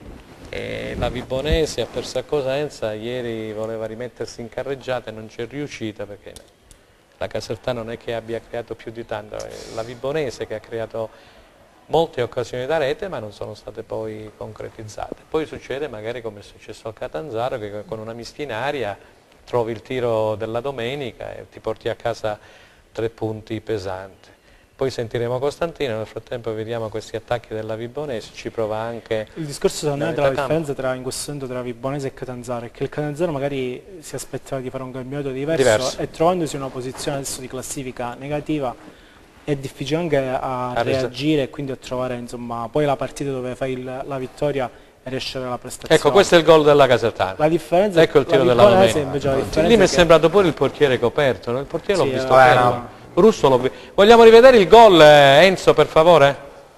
A: la Vibonese ha perso a Cosenza, ieri voleva rimettersi in carreggiata e non ci è riuscita, perché la Casertana non è che abbia creato più di tanto, è la Vibonese che ha creato molte occasioni da rete ma non sono state poi concretizzate. Poi succede magari come è successo al Catanzaro, che con una mischinaria trovi il tiro della domenica e ti porti a casa 3 punti pesanti. Poi sentiremo Costantino, nel frattempo vediamo questi attacchi della Vibonese, ci prova anche...
D: Il discorso secondo me tra la differenza in questo momento tra Vibonese e Catanzaro è che il Catanzaro magari si aspettava di fare un campionato diverso. E trovandosi in una posizione adesso di classifica negativa è difficile anche a reagire e quindi a trovare insomma poi la partita dove fai la vittoria e riesci a avere la prestazione.
A: Ecco, questo è il gol della Casertana.
D: La differenza
A: ecco il tiro della domenica. Lì mi è sembrato pure il portiere coperto, no? Il portiere l'ho visto bene. Russo vogliamo rivedere il gol, Enzo, per favore?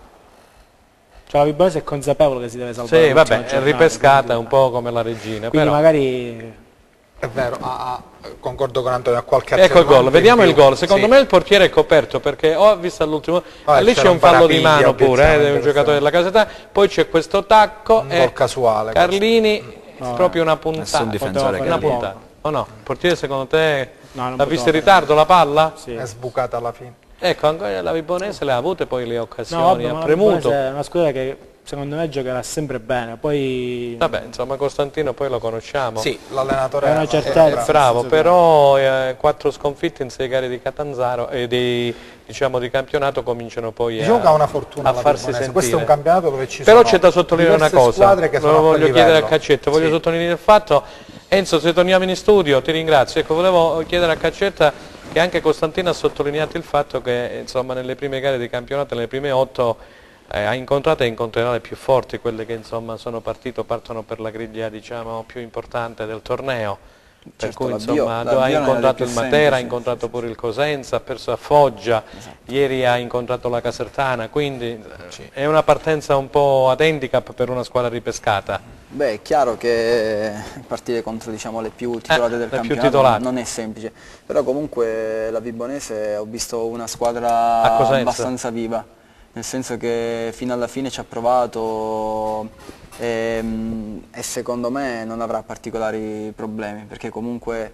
D: Cioè la Vibonese è consapevole che si deve salvare.
A: Sì, vabbè, è ripescata un po' come la regina.
D: Quindi
A: però
D: magari...
B: È vero, concordo con Antonio, a qualche
A: ecco il gol, vediamo il gol. Secondo me il portiere è coperto, perché ho visto all'ultimo... lì c'è un fallo di mano pure, di un giocatore della Casertana, poi c'è questo tacco e
B: casuale,
A: Carlini, proprio una puntata.
E: Nessun difensore
A: una puntata. O no? Il portiere secondo te...
D: No,
A: l'ha vista in ritardo la palla?
B: Sì. È sbucata alla fine.
A: Ecco, ancora la Vibonese le ha avute poi le occasioni,
D: no, vabbè,
A: ha premuto.
D: È una squadra che secondo me giocherà sempre bene, poi...
A: Vabbè, insomma Costantino poi lo conosciamo.
B: Sì, l'allenatore
D: è una certezza.
A: È bravo, però 4 sconfitte in 6 gare di Catanzaro e diciamo di campionato cominciano poi
B: che ha una fortuna
A: a farsi sentire.
B: Questo è un campionato dove ci
A: però
B: sono
A: c'è da sottolineare una cosa, lo voglio chiedere a Caccetta, voglio sottolineare il fatto, Enzo, se torniamo in studio ti ringrazio, ecco, volevo chiedere a Caccetta che anche Costantino ha sottolineato il fatto che insomma nelle prime gare di campionato, nelle prime 8 ha incontrato e incontrerà le più forti, quelle che insomma partono per la griglia diciamo più importante del torneo. Per cui insomma ha incontrato il Matera, ha incontrato pure il Cosenza, ha perso a Foggia, ieri ha incontrato la Casertana, quindi è una partenza un po' ad handicap per una squadra ripescata.
C: Beh, è chiaro che partire contro diciamo, le più titolate del campionato non è semplice, però comunque la Vibonese ho visto una squadra abbastanza viva, nel senso che fino alla fine ci ha provato e secondo me non avrà particolari problemi, perché comunque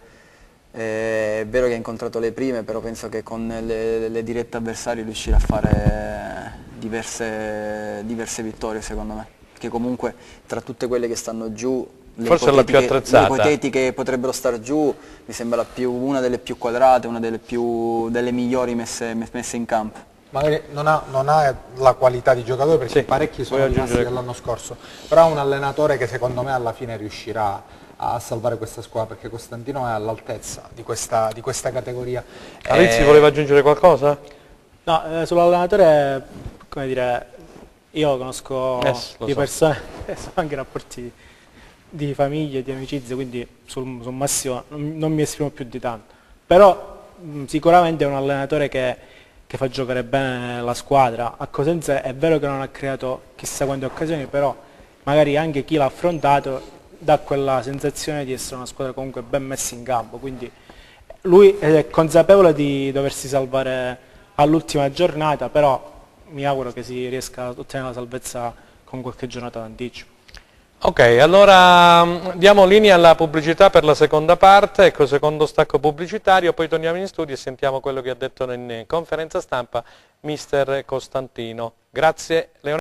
C: è vero che ha incontrato le prime, però penso che con le dirette avversarie riuscirà a fare diverse vittorie secondo me, perché comunque tra tutte quelle che stanno giù,
A: forse è la più attrezzata.
C: Le ipotetiche potrebbero stare giù, mi sembra una delle più quadrate, una delle migliori messe in campo.
B: Magari non ha la qualità di giocatore, perché parecchi sono rimasti dell'anno scorso, però è un allenatore che secondo me alla fine riuscirà a salvare questa squadra, perché Costantino è all'altezza di questa categoria.
A: Alizzi voleva aggiungere qualcosa?
D: No, sull'allenatore, come dire, io conosco di persone, sono anche rapporti di famiglia e di amicizia, quindi sul massimo non mi esprimo più di tanto, però sicuramente è un allenatore che fa giocare bene la squadra. A Cosenza è vero che non ha creato chissà quante occasioni, però magari anche chi l'ha affrontato dà quella sensazione di essere una squadra comunque ben messa in campo, quindi lui è consapevole di doversi salvare all'ultima giornata, però mi auguro che si riesca a ottenere la salvezza con qualche giornata d'anticipo.
A: Ok, allora diamo linea alla pubblicità per la seconda parte, ecco il secondo stacco pubblicitario, poi torniamo in studio e sentiamo quello che ha detto in conferenza stampa mister Costantino. Grazie Leonardo.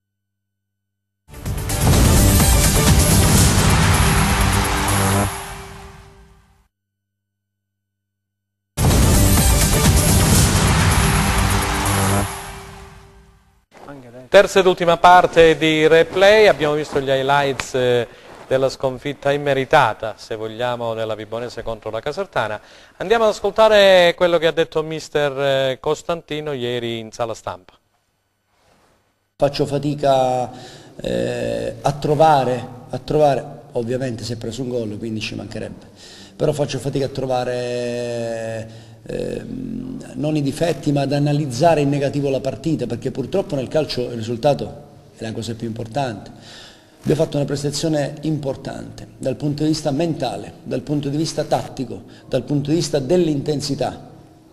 A: Terza ed ultima parte di replay, abbiamo visto gli highlights della sconfitta immeritata, se vogliamo, della Vibonese contro la Casertana. Andiamo ad ascoltare quello che ha detto mister Costantino ieri in sala stampa.
I: Faccio fatica a trovare, ovviamente si è preso un gol, quindi ci mancherebbe, però faccio fatica a trovare non i difetti, ma ad analizzare in negativo la partita, perché purtroppo nel calcio il risultato è la cosa più importante. Abbiamo fatto una prestazione importante dal punto di vista mentale, dal punto di vista tattico, dal punto di vista dell'intensità.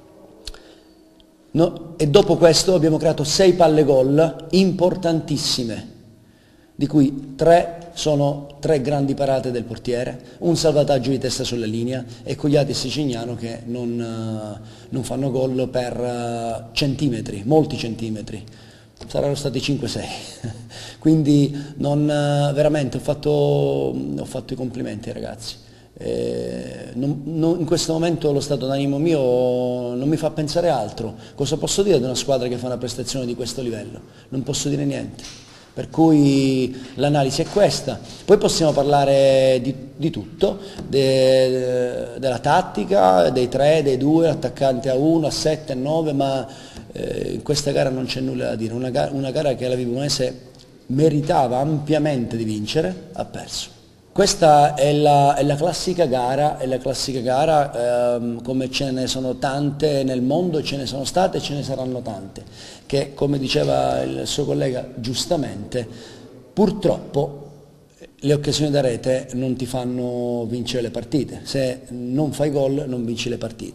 I: No? E dopo questo abbiamo creato 6 palle gol importantissime, di cui 3 sono 3 grandi parate del portiere, un salvataggio di testa sulla linea e Cogliati e Sicignano che non fanno gol per centimetri, molti centimetri, saranno stati 5-6. Quindi veramente ho fatto i complimenti ai ragazzi. In questo momento lo stato d'animo mio non mi fa pensare altro. Cosa posso dire di una squadra che fa una prestazione di questo livello? Non posso dire niente. Per cui l'analisi è questa, poi possiamo parlare di tutto, della tattica, dei 3, dei 2, l'attaccante a 1, a 7, a 9, ma in questa gara non c'è nulla da dire, una gara che la Vibonese meritava ampiamente di vincere, ha perso. Questa è la classica gara, come ce ne sono tante nel mondo, ce ne sono state e ce ne saranno tante, che come diceva il suo collega giustamente, purtroppo le occasioni da rete non ti fanno vincere le partite, se non fai gol non vinci le partite.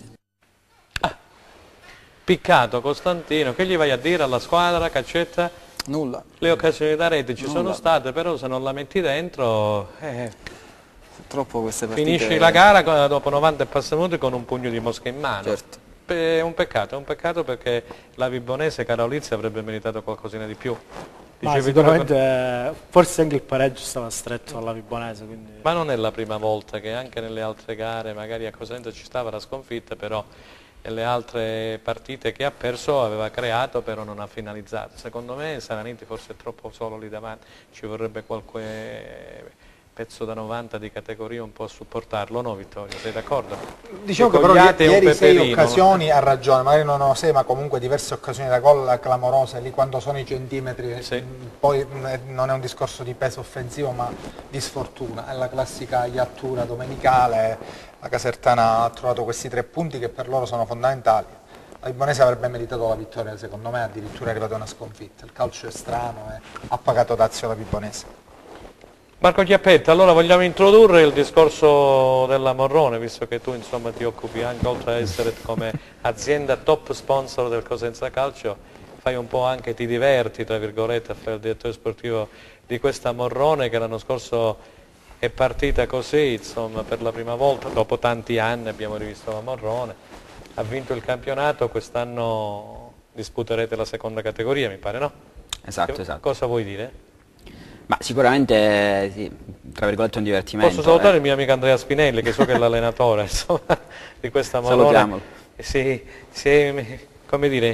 A: Piccato Costantino, che gli vai a dire alla squadra, Caccetta?
C: Nulla.
A: Le occasioni da rete ci sono state, però se non la metti dentro
C: purtroppo queste partite...
A: finisci la gara dopo 90 e passa minuti con un pugno di mosca in mano.
C: Certo.
A: È un peccato perché la Vibonese, caro Lizzi, avrebbe meritato qualcosina di più.
D: Ma sicuramente forse anche il pareggio stava stretto alla Vibonese. Quindi...
A: Ma non è la prima volta, che anche nelle altre gare magari a Cosenza ci stava la sconfitta, però nelle altre partite che ha perso aveva creato, però non ha finalizzato. Secondo me Saraniti forse è troppo solo lì davanti, ci vorrebbe qualche pezzo da 90 di categoria un po' a supportarlo, no Vittorio? Sei d'accordo?
B: Diciamo che però ieri 6 occasioni ha ragione, magari non ho 6 ma comunque diverse occasioni da gol clamorose, lì quando sono i centimetri, poi non è un discorso di peso offensivo ma di sfortuna, è la classica iattura domenicale. La Casertana ha trovato questi 3 punti che per loro sono fondamentali. La Vibonese avrebbe meritato la vittoria, secondo me addirittura è arrivata una sconfitta. Il calcio è strano e ha pagato dazio la Vibonese.
A: Marco Chiappetta, allora vogliamo introdurre il discorso della Morrone, visto che tu insomma ti occupi anche, oltre a essere come azienda top sponsor del Cosenza Calcio, fai un po' anche, ti diverti tra virgolette a fare il direttore sportivo di questa Morrone che l'anno scorso è partita così, insomma, per la prima volta, dopo tanti anni abbiamo rivisto la Morrone, ha vinto il campionato, quest'anno disputerete la seconda categoria, mi pare, no?
E: Esatto.
A: Cosa vuoi dire?
E: Ma sicuramente, sì, tra virgolette, un divertimento.
A: Posso salutare il mio amico Andrea Spinelli, che so che è l'allenatore di questa Morrone.
E: Salutiamolo.
A: Sì, come dire,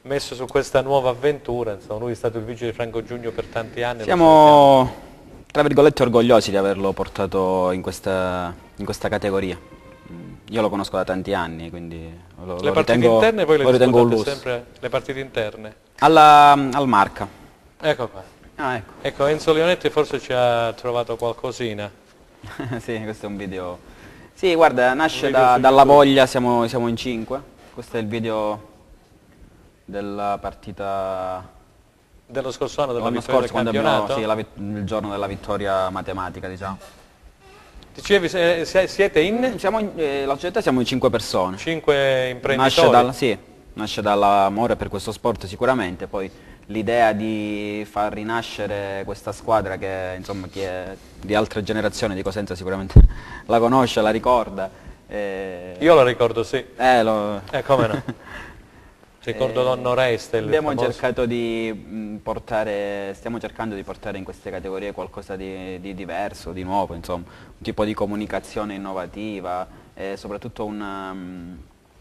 A: messo su questa nuova avventura, insomma, lui è stato il vigile di Franco Giugno per tanti anni.
E: Siamo, tra virgolette, orgogliosi di averlo portato in questa categoria. Io lo conosco da tanti anni, quindi
A: le partite interne poi le disputate sempre, le partite interne?
E: Al Marca.
A: Ecco qua.
E: Ah, ecco.
A: Ecco, Enzo Leonetti forse ci ha trovato qualcosina.
E: Sì, questo è un video. Sì, guarda, nasce dalla voglia, siamo in 5. Questo è il video della partita
A: dello scorso anno, della
E: l'anno
A: vittoria
E: scorso,
A: del campionato?
E: il giorno della vittoria matematica, diciamo.
A: Dicevi, siete in?
E: La società siamo in 5 persone.
A: 5 imprenditori?
E: Nasce dall'amore per questo sport sicuramente, poi l'idea di far rinascere questa squadra che, insomma, chi è di altre generazioni di Cosenza sicuramente la conosce, la ricorda.
A: Io la ricordo, sì. Come no? Ricordo Don Oreste.
E: Abbiamo cercato di stiamo cercando di portare in queste categorie qualcosa di diverso, di nuovo, insomma, un tipo di comunicazione innovativa e soprattutto un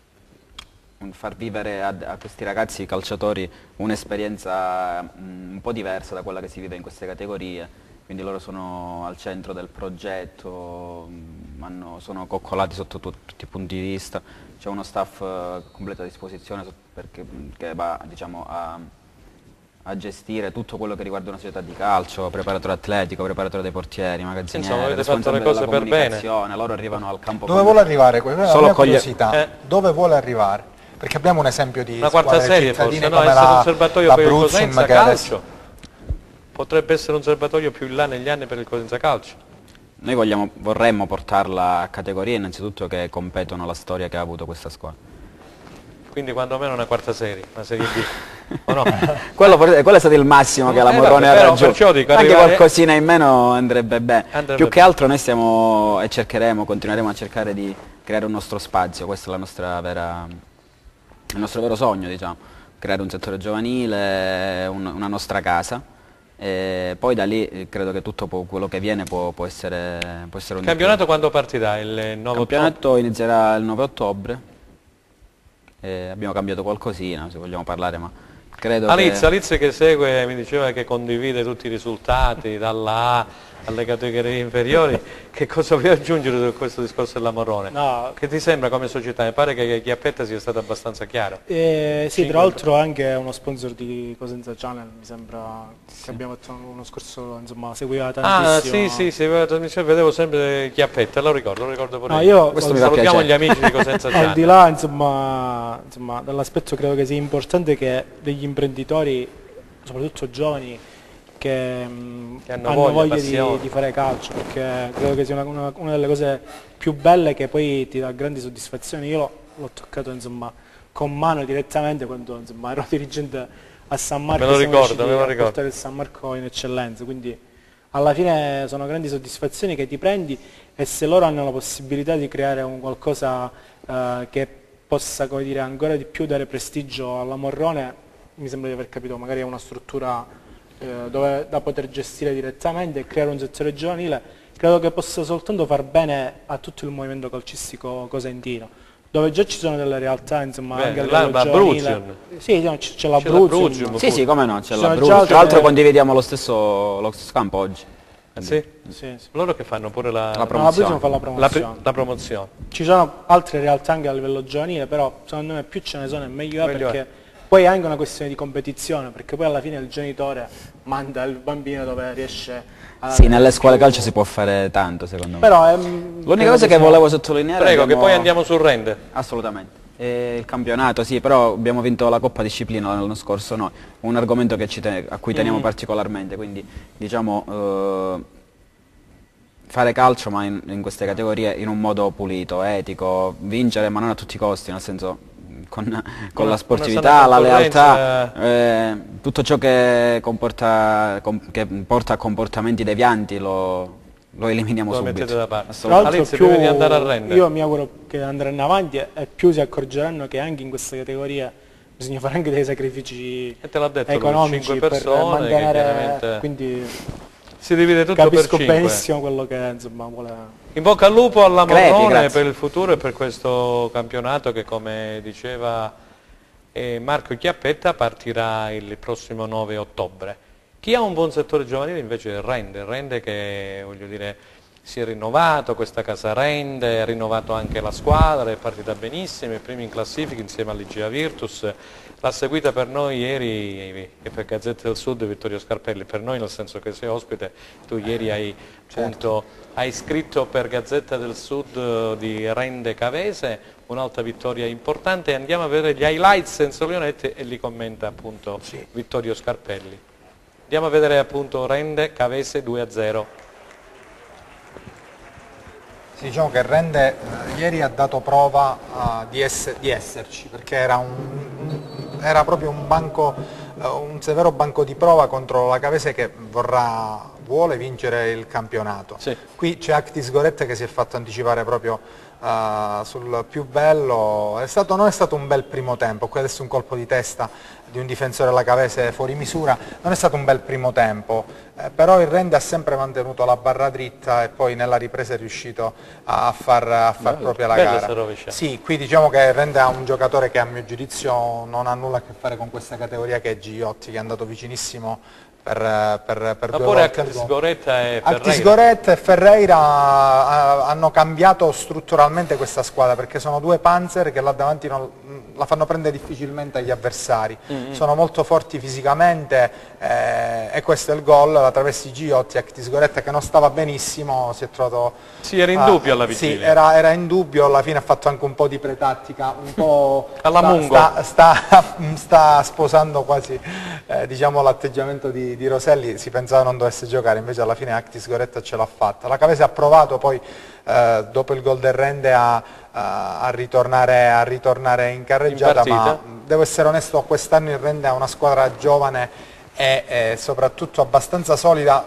E: far vivere a questi ragazzi calciatori un'esperienza un po' diversa da quella che si vive in queste categorie, quindi loro sono al centro del progetto, sono coccolati sotto tutti i punti di vista, c'è uno staff completo a disposizione che va, diciamo, a gestire tutto quello che riguarda una società di calcio, preparatore atletico, preparatore dei portieri, magazziniere,
A: insomma, avete fatto le cose per bene.
E: Loro arrivano al campo.
B: Dove vuole arrivare? La mia curiosità, dove vuole arrivare? Perché abbiamo un esempio di
A: una quarta serie forse, no? Essere un serbatoio per il Cosenza Calcio. Potrebbe essere un serbatoio più in là negli anni per il Cosenza Calcio.
E: Noi vorremmo portarla a categorie innanzitutto che competono la storia che ha avuto questa squadra.
A: Quindi quando meno una quarta serie, una serie B, o no?
E: quello è stato il massimo che la Morrone ha raggiunto. Anche qualcosina in meno andrebbe bene. Più che altro noi stiamo e continueremo a cercare di creare un nostro spazio, questo è il nostro vero sogno, diciamo, creare un settore giovanile, una nostra casa. E poi da lì credo che tutto quello che viene può essere un
A: campionato. Quando partirà? Il 9 ottobre?
E: Il campionato inizierà il 9 ottobre. Abbiamo cambiato qualcosina, se vogliamo parlare, ma credo
A: Aliz che segue mi diceva che condivide tutti i risultati dalla A alle categorie inferiori. Che cosa vuoi aggiungere su questo discorso della Morrone?
D: No.
A: Che ti sembra come società? Mi pare che Chiappetta sia stato abbastanza chiaro.
D: Sì, tra l'altro anche uno sponsor di Cosenza Channel, mi sembra che abbiamo fatto uno scorso, insomma, seguiva tantissimo.
A: Sì, seguiva la trasmissione, vedevo sempre Chiappetta, lo ricordo pure
D: io.
A: Salutiamo gli amici di Cosenza Channel.
D: Al di là, insomma, dall'aspetto credo che sia importante che degli imprenditori, soprattutto giovani, che hanno voglia di fare calcio, perché credo che sia una delle cose più belle che poi ti dà grandi soddisfazioni. Io l'ho toccato, insomma, con mano direttamente quando, insomma, ero dirigente a San Marco.
A: Me lo ricordo.
D: Portare il San Marco in eccellenza, quindi alla fine sono grandi soddisfazioni che ti prendi, e se loro hanno la possibilità di creare un qualcosa che possa, come dire, ancora di più dare prestigio alla Morrone, mi sembra di aver capito, magari è una struttura da poter gestire direttamente e creare un settore giovanile, credo che possa soltanto far bene a tutto il movimento calcistico cosentino, dove già ci sono delle realtà, insomma, anche a livello giovanile. Sì, c'è l'Abruzzo.
E: Sì, come no, c'è l'Abruzzo. Tra l'altro condividiamo lo stesso campo oggi.
A: Sì. Loro che fanno pure la
D: promozione. Fa la promozione.
A: La promozione.
D: Ci sono altre realtà anche a livello giovanile, però secondo me più ce ne sono e meglio è, perché poi è anche una questione di competizione, perché poi alla fine il genitore manda il bambino dove riesce a...
E: Sì, nelle scuole calcio si può fare tanto, secondo me.
D: Però
E: l'unica cosa che volevo sottolineare...
A: Prego, che poi andiamo sul rende.
E: Assolutamente. Il campionato, sì, però abbiamo vinto la Coppa Disciplina l'anno scorso noi, un argomento che a cui teniamo particolarmente, quindi diciamo fare calcio ma in queste categorie in un modo pulito, etico, vincere ma non a tutti i costi, nel senso con la sportività, la lealtà, tutto ciò che porta a comportamenti devianti lo eliminiamo subito.
A: Mettete da parte.
D: All'inizio prima di andare a rendere. Io mi auguro che andranno avanti e più si accorgeranno che anche in queste categorie bisogna fare anche dei sacrifici economici
A: 5 persone,
D: per mantenere,
A: che
D: quindi
A: si divide tutto
D: capisco
A: per 5.
D: benissimo quello che, insomma, vuole.
A: In bocca al lupo alla Morrone per il futuro e per questo campionato che, come diceva e Marco Chiappetta partirà il prossimo 9 ottobre. Chi ha un buon settore giovanile invece è Rende che, voglio dire, si è rinnovato, questa casa Rende, ha rinnovato anche la squadra, è partita benissimo, è prima in classifica insieme all'Igea Virtus, l'ha seguita per noi ieri e per Gazzetta del Sud Vittorio Scarpelli, per noi nel senso che sei ospite, tu ieri hai, appunto, hai scritto per Gazzetta del Sud di Rende Cavese, un'altra vittoria importante, andiamo a vedere gli highlights senza Leonetti e li commenta appunto Vittorio Scarpelli. Andiamo a vedere appunto Rende Cavese 2-0.
B: Diciamo che Rende ieri ha dato prova di esserci, perché era proprio un severo banco di prova contro la Cavese che vuole vincere il campionato.
A: Sì.
B: Qui c'è Actis Gorette che si è fatto anticipare proprio sul più bello, non è stato un bel primo tempo, qui adesso un colpo di testa di un difensore della Cavese fuori misura, non è stato un bel primo tempo, però il Rende ha sempre mantenuto la barra dritta e poi nella ripresa è riuscito a far propria la gara. Sì, qui diciamo che il Rende ha un giocatore che a mio giudizio non ha nulla a che fare con questa categoria, che è Giotti, che è andato vicinissimo per due volte.
A: Actis Goretta e Ferreira.
B: Actis Goretta e Ferreira hanno cambiato strutturalmente questa squadra, perché sono due panzer che là davanti la fanno prendere difficilmente agli avversari, sono molto forti fisicamente e questo è il gol, la travesti Giotti, Actis Goretta che non stava benissimo, si è trovato...
A: Sì, era in dubbio alla vigilia.
B: Sì, era in dubbio, alla fine ha fatto anche un po' di pretattica, un po'
A: alla Mungo.
B: sta sposando quasi diciamo l'atteggiamento di Roselli, si pensava non dovesse giocare, invece alla fine Actis Goretta ce l'ha fatta. La Cavese ha provato poi dopo il gol del Rende a ritornare in carreggiata, ma devo essere onesto, quest'anno il Rende ha una squadra giovane e soprattutto abbastanza solida,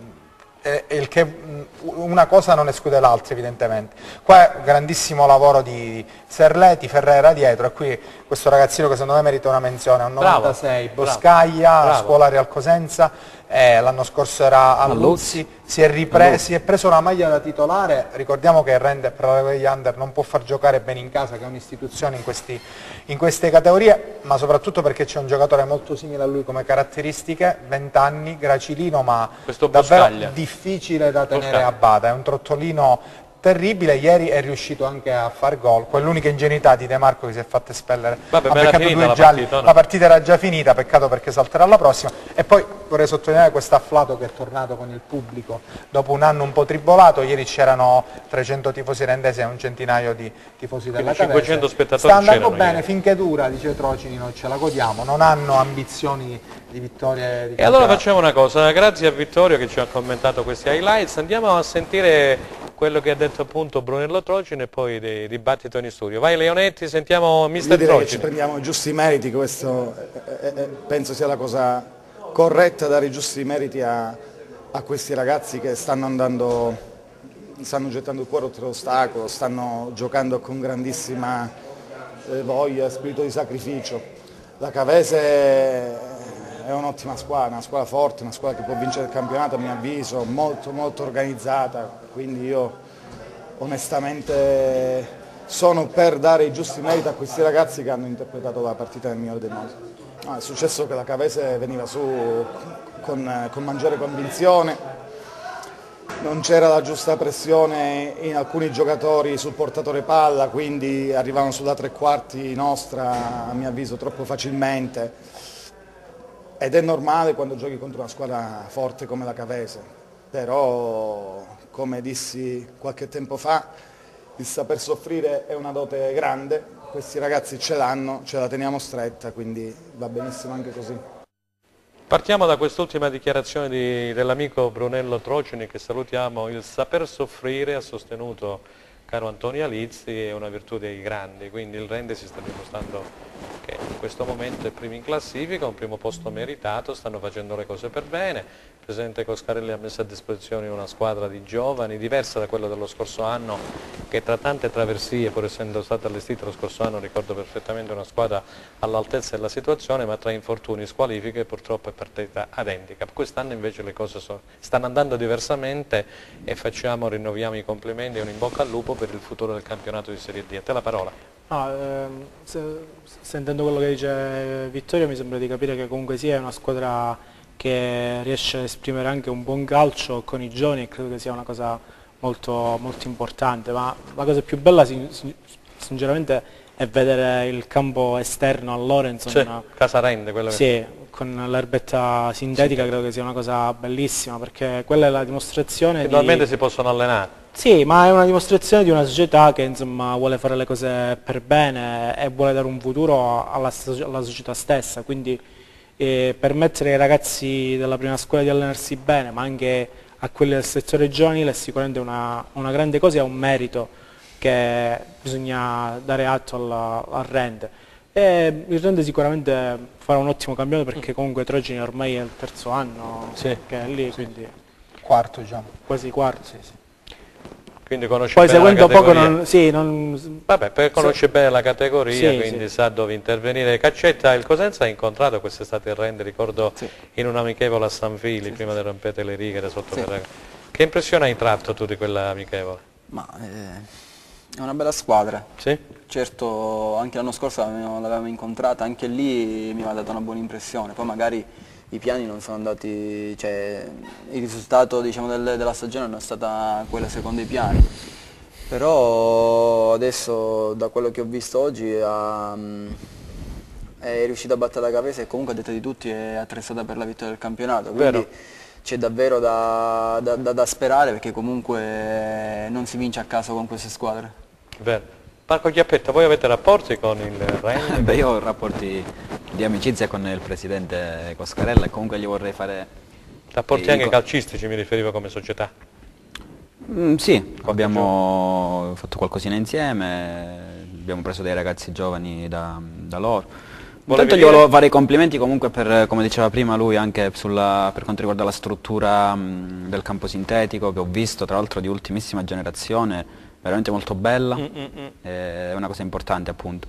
B: il che una cosa non esclude l'altra evidentemente. Qua è un grandissimo lavoro di Serleti, Ferreira dietro, e qui questo ragazzino che secondo me merita una menzione, è un 96, Boscaglia, scuola Real Cosenza, l'anno scorso era a Luzzi, si è preso la maglia da titolare. Ricordiamo che il Rende per la categoria under non può far giocare bene in casa, che è un'istituzione in queste categorie, ma soprattutto perché c'è un giocatore molto simile a lui come caratteristiche, 20 anni, gracilino ma davvero difficile da tenere a bada, è un trottolino terribile. Ieri è riuscito anche a far gol, quell'unica ingenuità di De Marco che si è fatto espellere, ha beccato due gialli, la partita era già finita, peccato perché salterà alla prossima. E poi vorrei sottolineare questo afflato che è tornato con il pubblico dopo un anno un po' tribolato, ieri c'erano 300 tifosi rendesi e un centinaio di tifosi della Cavese.
A: 500 spettatori.
B: Sta andando bene, finché dura, dice Trocini, noi ce la godiamo, non hanno ambizioni di vittorie.
A: E allora facciamo una cosa, grazie a Vittorio che ci ha commentato questi highlights, andiamo a sentire quello che ha detto appunto Brunello Trocini e poi di dibattito in studio. Vai Leonetti, sentiamo mister Trocini.
J: Che ci prendiamo i giusti meriti, questo penso sia la cosa corretta, dare i giusti meriti a questi ragazzi che stanno gettando il cuore oltre l'ostacolo, stanno giocando con grandissima voglia, spirito di sacrificio. La Cavese è un'ottima squadra, una squadra forte, una squadra che può vincere il campionato a mio avviso, molto molto organizzata, quindi io onestamente sono per dare i giusti meriti a questi ragazzi che hanno interpretato la partita nel migliore dei modi. È successo che la Cavese veniva su con maggiore convinzione, non c'era la giusta pressione in alcuni giocatori sul portatore palla, quindi arrivavano sulla tre quarti nostra a mio avviso troppo facilmente. Ed è normale quando giochi contro una squadra forte come la Cavese, però come dissi qualche tempo fa, il saper soffrire è una dote grande, questi ragazzi ce l'hanno, ce la teniamo stretta, quindi va benissimo anche così.
A: Partiamo da quest'ultima dichiarazione dell'amico Brunello Trocini, che salutiamo. Il saper soffrire, ha sostenuto caro Antonio Alizzi, è una virtù dei grandi, quindi il Rende si sta dimostrando che in questo momento è primo in classifica, un primo posto meritato, stanno facendo le cose per bene. Il presidente Coscarelli ha messo a disposizione una squadra di giovani, diversa da quella dello scorso anno, che tra tante traversie, pur essendo stata allestita lo scorso anno, ricordo perfettamente una squadra all'altezza della situazione, ma tra infortuni e squalifiche purtroppo è partita ad handicap. Quest'anno invece le cose stanno andando diversamente e rinnoviamo i complimenti e un in bocca al lupo per il futuro del campionato di Serie D. A te la parola.
D: No, sentendo quello che dice Vittorio mi sembra di capire che comunque sia una squadra che riesce a esprimere anche un buon calcio con i giovani e credo che sia una cosa molto, molto importante, ma la cosa più bella sinceramente è vedere il campo esterno a Lorenzo.
A: Casarende, quello
D: sì, con l'erbetta sintetica credo che sia una cosa bellissima, perché quella è la dimostrazione
A: finalmente si possono allenare.
D: Sì, ma è una dimostrazione di una società che insomma vuole fare le cose per bene e vuole dare un futuro alla società stessa, quindi permettere ai ragazzi della prima scuola di allenarsi bene, ma anche a quelli del settore giovanile è sicuramente una grande cosa e un merito che bisogna dare atto al Rende. E il Rende sicuramente farà un ottimo campionato perché comunque Trogini ormai è il terzo anno che è lì, quindi
B: quarto diciamo.
D: Quasi quarto. Sì.
A: Quindi conosce
D: poi
A: bene
D: seguendo
A: la categoria.
D: Vabbè,
A: conosce bene la categoria, quindi sa dove intervenire. Caccetta, il Cosenza ha incontrato quest'estate il Rende, ricordo in un amichevole a San Fili, prima di rompete le righe sotto Che impressione hai tratto tu di quella amichevole?
C: Ma è una bella squadra.
A: Sì?
C: Certo, anche l'anno scorso l'avevamo incontrata, anche lì mi aveva dato una buona impressione, poi magari i piani non sono andati, cioè il risultato diciamo, della stagione non è stata quella secondo i piani, però adesso da quello che ho visto oggi è riuscita a battere la Cavese e comunque a detta di tutti è attrezzata per la vittoria del campionato, quindi c'è davvero da sperare perché comunque non si vince a caso con queste squadre.
A: Vero. Marco Chiappetta, voi avete rapporti con il Rende?
E: Beh, io ho rapporti di amicizia con il presidente Coscarella e comunque gli vorrei fare...
A: Rapporti anche calcistici, mi riferivo come società?
E: Sì, abbiamo fatto qualcosina insieme, abbiamo preso dei ragazzi giovani da loro. Intanto gli volevo fare i complimenti comunque per, come diceva prima lui, anche per quanto riguarda la struttura del campo sintetico che ho visto, tra l'altro di ultimissima generazione, veramente molto bella, è una cosa importante appunto.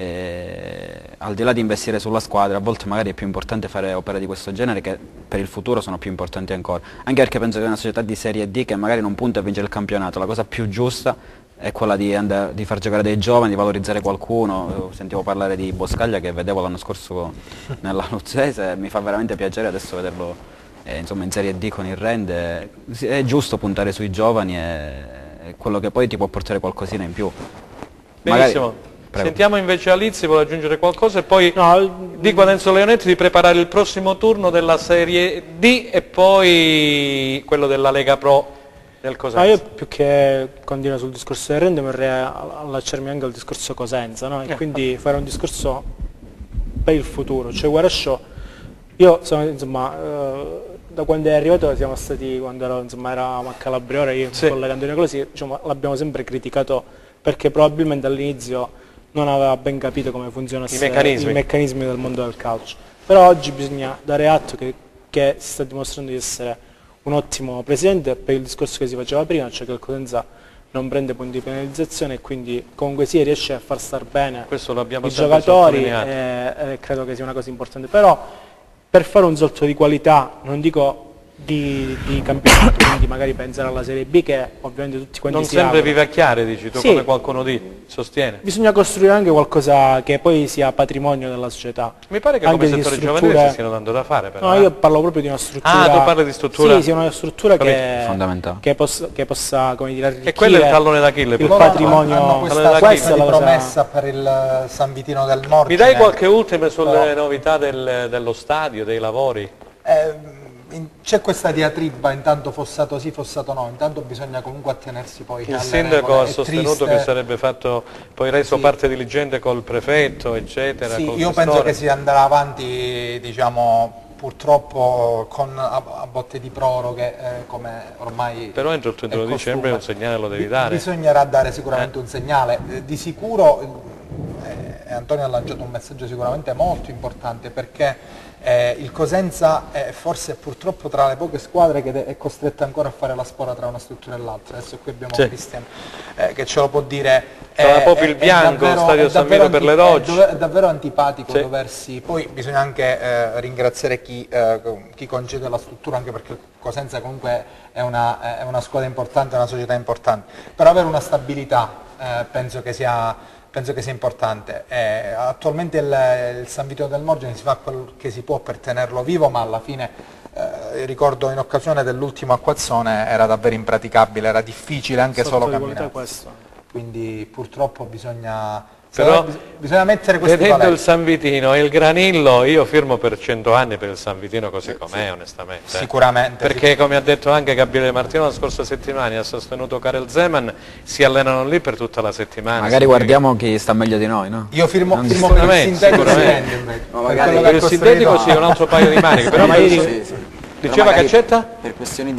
E: Al di là di investire sulla squadra, a volte magari è più importante fare opere di questo genere che per il futuro sono più importanti ancora, anche perché penso che una società di Serie D che magari non punta a vincere il campionato, la cosa più giusta è quella di far giocare dei giovani, di valorizzare qualcuno. Sentivo parlare di Boscaglia che vedevo l'anno scorso nella Luzzese, mi fa veramente piacere adesso vederlo insomma in Serie D con il Rende. È giusto puntare sui giovani e quello che poi ti può portare qualcosina in più.
A: Benissimo. Magari, sentiamo invece Alizzi, vuole aggiungere qualcosa e poi dico ad Enzo Leonetti di preparare il prossimo turno della Serie D e poi quello della Lega Pro del Cosenza.
D: Io più che continuare sul discorso del Rende vorrei allacciarmi anche al discorso Cosenza, no? E quindi fare un discorso per il futuro. Cioè Guarascio, io sono, insomma, da quando è arrivato siamo stati, quando eravamo a Calabriore, io con la Cantonia Colosi, diciamo, l'abbiamo sempre criticato perché probabilmente all'inizio non aveva ben capito come funzionassero i meccanismi del mondo del calcio. Però oggi bisogna dare atto che si sta dimostrando di essere un ottimo presidente per il discorso che si faceva prima, cioè che il Cosenza non prende punti di penalizzazione e quindi comunque sì riesce a far star bene i giocatori e credo che sia una cosa importante. Però per fare un salto di qualità, non dico di campionato, quindi magari pensare alla Serie B che ovviamente tutti quanti
A: non sempre vivacchiare, dici tu, come qualcuno sostiene.
D: Bisogna costruire anche qualcosa che poi sia patrimonio della società.
A: Mi pare che come settore giovanile si stiano dando da fare però.
D: No, io parlo proprio di una struttura.
A: Ah, tu parli di struttura?
D: Sì, una struttura che possa come dire, arricchire.
A: E quello è il tallone d'Achille.
D: Il patrimonio.
B: Hanno questa di promessa per il San Vitino del Nord.
A: Mi dai qualche ultima sulle novità dello stadio, dei lavori?
B: C'è questa diatriba, intanto fossato sì, fossato no, intanto bisogna comunque attenersi poi alle regole.
A: Il sindaco ha sostenuto che sarebbe fatto poi reso parte diligente col prefetto, eccetera.
B: Sì, io penso che si andrà avanti, diciamo, purtroppo a botte di proroghe, come ormai.
A: Però entro il 31 dicembre un segnale lo devi dare.
B: Bisognerà dare sicuramente un segnale. Di sicuro, Antonio ha lanciato un messaggio sicuramente molto importante perché il Cosenza è forse purtroppo tra le poche squadre che è costretta ancora a fare la spora tra una struttura e l'altra. Adesso qui abbiamo Cristian che ce lo può dire.
A: Sarà proprio il bianco, davvero, stadio San Vito per le Rocce.
B: È davvero antipatico doversi. Poi bisogna anche ringraziare chi concede la struttura, anche perché il Cosenza comunque è una squadra importante, è una società importante. Per avere una stabilità penso che sia penso che sia importante. Attualmente il San Vito del Morgine si fa quel che si può per tenerlo vivo, ma alla fine ricordo in occasione dell'ultimo acquazzone era davvero impraticabile, era difficile anche solo camminare. Quindi purtroppo bisogna mettere questi
A: vedendo
B: paletti.
A: il San Vitino e il Granillo, io firmo per 100 anni per il San Vitino così com'è, onestamente.
B: Sicuramente.
A: Perché come ha detto anche Gabriele Martino la scorsa settimana, ha sostenuto Karel Zeman, si allenano lì per tutta la settimana.
E: Magari guardiamo chi sta meglio di noi, no?
B: Io firmo per il sintetico,
A: per il sintetico sì, un altro paio di maniche, però diceva Caccetta?
C: Per questioni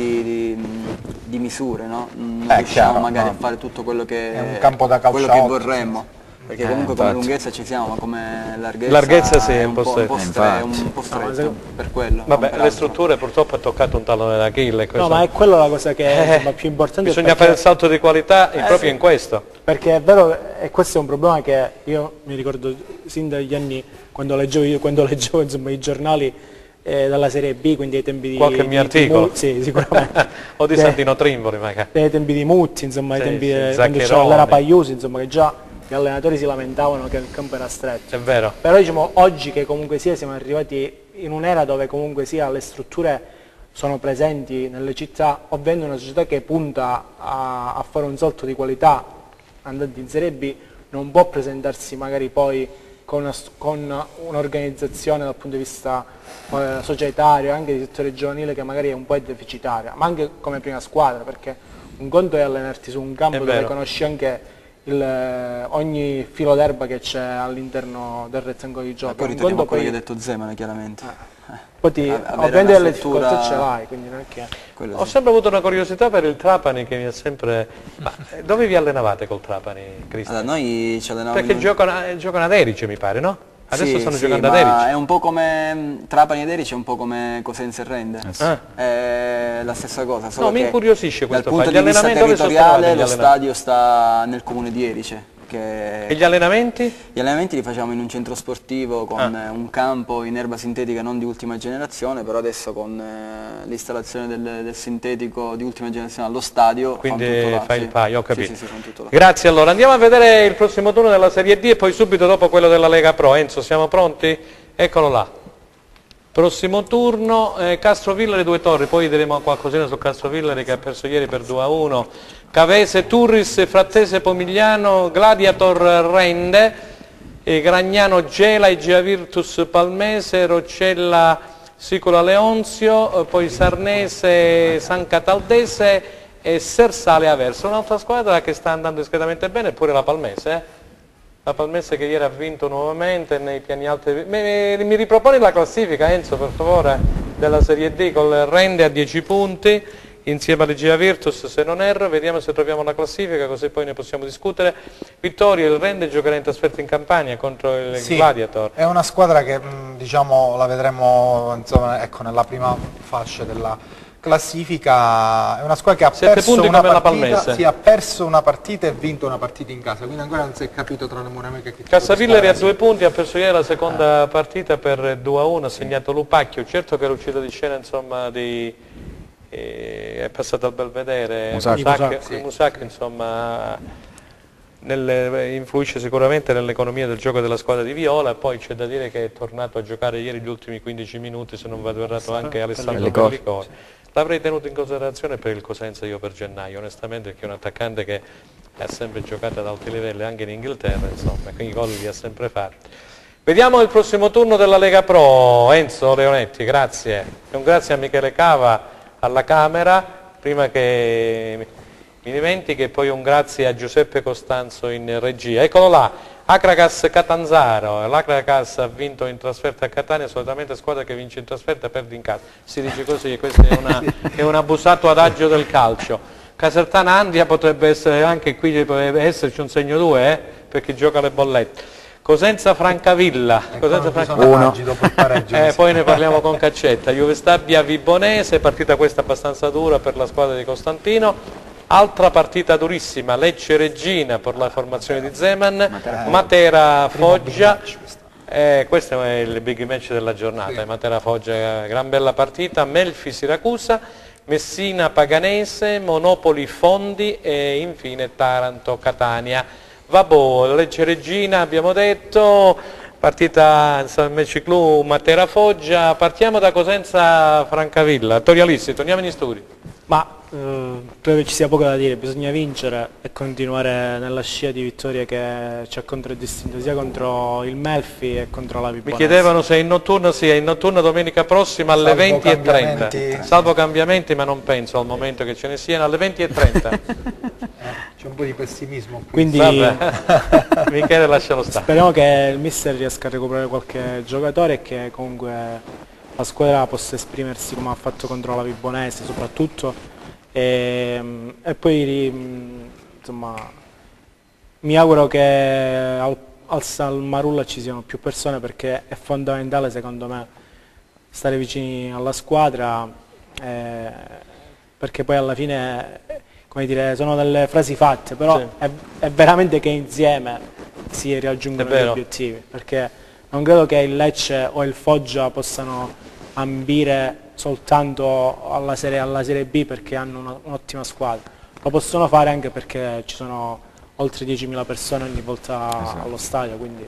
C: di misure, no? Non riusciamo magari a fare tutto quello che,
B: è un campo da
C: quello che vorremmo. Perché comunque come lunghezza ci siamo, ma come larghezza
A: sì, è un po'
C: stretto, per quello.
A: Vabbè, le strutture purtroppo è toccato un tallone d'Achille.
D: No, ma è quello la cosa che è più importante.
A: Bisogna fare il salto di qualità proprio in questo.
D: Perché è vero, e questo è un problema che io mi ricordo sin dagli anni, quando leggevo insomma, i giornali dalla Serie B, quindi ai tempi di...
A: Qualche mio articolo.
D: Sì, sicuramente.
A: O di Santino Trimboli magari.
D: Ai tempi di Mutti, insomma, ai tempi quando
A: Zaccheroni.
D: c'era Paiusi, insomma, che già gli allenatori si lamentavano che il campo era stretto.
A: È vero.
D: Però diciamo oggi che comunque sia siamo arrivati in un'era dove comunque sia le strutture sono presenti nelle città, ovvero una società che punta a fare un salto di qualità andando in Serie B, non può presentarsi magari poi con un'organizzazione dal punto di vista societario, anche di settore giovanile che magari è un po' deficitaria, ma anche come prima squadra, perché un conto è allenarti su un campo dove conosci anche ogni filo d'erba che c'è all'interno del rettangolo di gioco.
C: Poi ritorniamo a quello che ha detto Zeman, chiaramente.
D: Poi ovviamente delle difficoltà ce l'hai, quindi non è che...
A: Ho sempre avuto una curiosità per il Trapani che mi ha sempre... Ma dove vi allenavate col Trapani, Cristian?
C: Allora, noi ci allenavamo...
A: Perché giocano ad Erice, mi pare, no? Adesso stanno giocando ad
C: ma
A: Erice.
C: è un po' come Trapani ed Erice, è un po' come Cosenza e Rende. È la stessa cosa, solo
A: no, mi incuriosisce questo.
C: Dal punto di vista territoriale lo stadio sta nel comune di Erice.
A: E gli allenamenti?
C: Gli allenamenti li facciamo in un centro sportivo con un campo in erba sintetica non di ultima generazione, però adesso con l'installazione del sintetico di ultima generazione allo stadio.
A: Quindi fai il paio, ho capito.
C: Sì, tutto là.
A: Grazie, allora andiamo a vedere il prossimo turno della Serie D e poi subito dopo quello della Lega Pro. Enzo, siamo pronti? Eccolo là. Prossimo turno, Castrovillari 2 Torri, poi diremo qualcosina su Castrovillari che ha perso ieri per 2-1. Cavese, Turris, Frattese, Pomigliano, Gladiator, Rende, Gragnano, Gela, Igea Virtus, Palmese, Roccella, Sicola, Leonzio, poi Sarnese, San Cataldese e Sersale, Aversa. Un'altra squadra che sta andando discretamente bene è pure la Palmese. La Palmese che ieri ha vinto nuovamente nei piani alti. Mi riproponi la classifica, Enzo, per favore, della Serie D col Rende a 10 punti. Insieme all'Igea Virtus, se non erro, vediamo se troviamo la classifica così poi ne possiamo discutere. Vittorio, il Rende giocherà in trasferta in Campania contro il Gladiator.
B: È una squadra che diciamo la vedremo insomma, ecco, nella prima fascia della classifica. È una squadra che ha perso una partita e vinto una partita in casa, quindi ancora non si è capito tra le mura che
A: Cassavillari ha 2 punti, ha perso ieri la seconda partita per 2-1, ha segnato Lupacchio. Certo che l'uscita di scena insomma è passato al Belvedere, Musac insomma influisce sicuramente nell'economia del gioco della squadra di Viola, e poi c'è da dire che è tornato a giocare ieri gli ultimi 15 minuti, se non vado errato, anche Alessandro Pelliconi. L'avrei tenuto in considerazione per il Cosenza io per gennaio, onestamente, perché è un attaccante che ha sempre giocato ad alti livelli anche in Inghilterra, insomma, i gol li ha sempre fatti. Vediamo il prossimo turno della Lega Pro. Enzo Leonetti, grazie. E un grazie a Michele Cava alla Camera, prima che mi dimentichi, e poi un grazie a Giuseppe Costanzo in regia. Eccolo là, Acragas Catanzaro. L'Acragas ha vinto in trasferta a Catania, solitamente squadra che vince in trasferta perde in casa. Si dice così, questo è un abusato adagio del calcio. Casertana Andia potrebbe essere anche qui, potrebbe esserci un segno 2, per chi gioca le bollette. Cosenza Francavilla, poi ne parliamo con Caccetta. Juve Stabia Vibonese, partita questa abbastanza dura per la squadra di Costantino. Altra partita durissima, Lecce Regina per la formazione di Zeman, Matera Foggia. Questo è il big match della giornata, Matera Foggia, gran bella partita. Melfi Siracusa, Messina Paganese, Monopoli Fondi e infine Taranto Catania. Vabbè, Lecce Regina abbiamo detto, partita San Meciclù, Matera Foggia, partiamo da Cosenza Francavilla. Torialisti, torniamo in studi.
D: Ma credo che ci sia poco da dire, bisogna vincere e continuare nella scia di vittorie che ci ha contraddistinto sia contro il Melfi e contro la Vibonese.
A: Mi chiedevano se è in notturna, sì, è in notturna domenica prossima alle 20:30, salvo cambiamenti, ma non penso al momento che ce ne siano, alle 20:30.
B: C'è un po' di pessimismo qui.
D: Quindi
A: Michele, lascialo stare.
D: Speriamo che il mister riesca a recuperare qualche giocatore e che comunque la squadra possa esprimersi come ha fatto contro la Vibonese soprattutto. E poi insomma mi auguro che al Marulla ci siano più persone, perché è fondamentale secondo me stare vicini alla squadra, perché poi alla fine, come dire, sono delle frasi fatte, però sì, è veramente che insieme si raggiungono gli obiettivi, perché non credo che il Lecce o il Foggia possano ambire soltanto alla Serie B perché hanno un'ottima squadra. Lo possono fare anche perché ci sono oltre 10.000 persone ogni volta allo stadio, quindi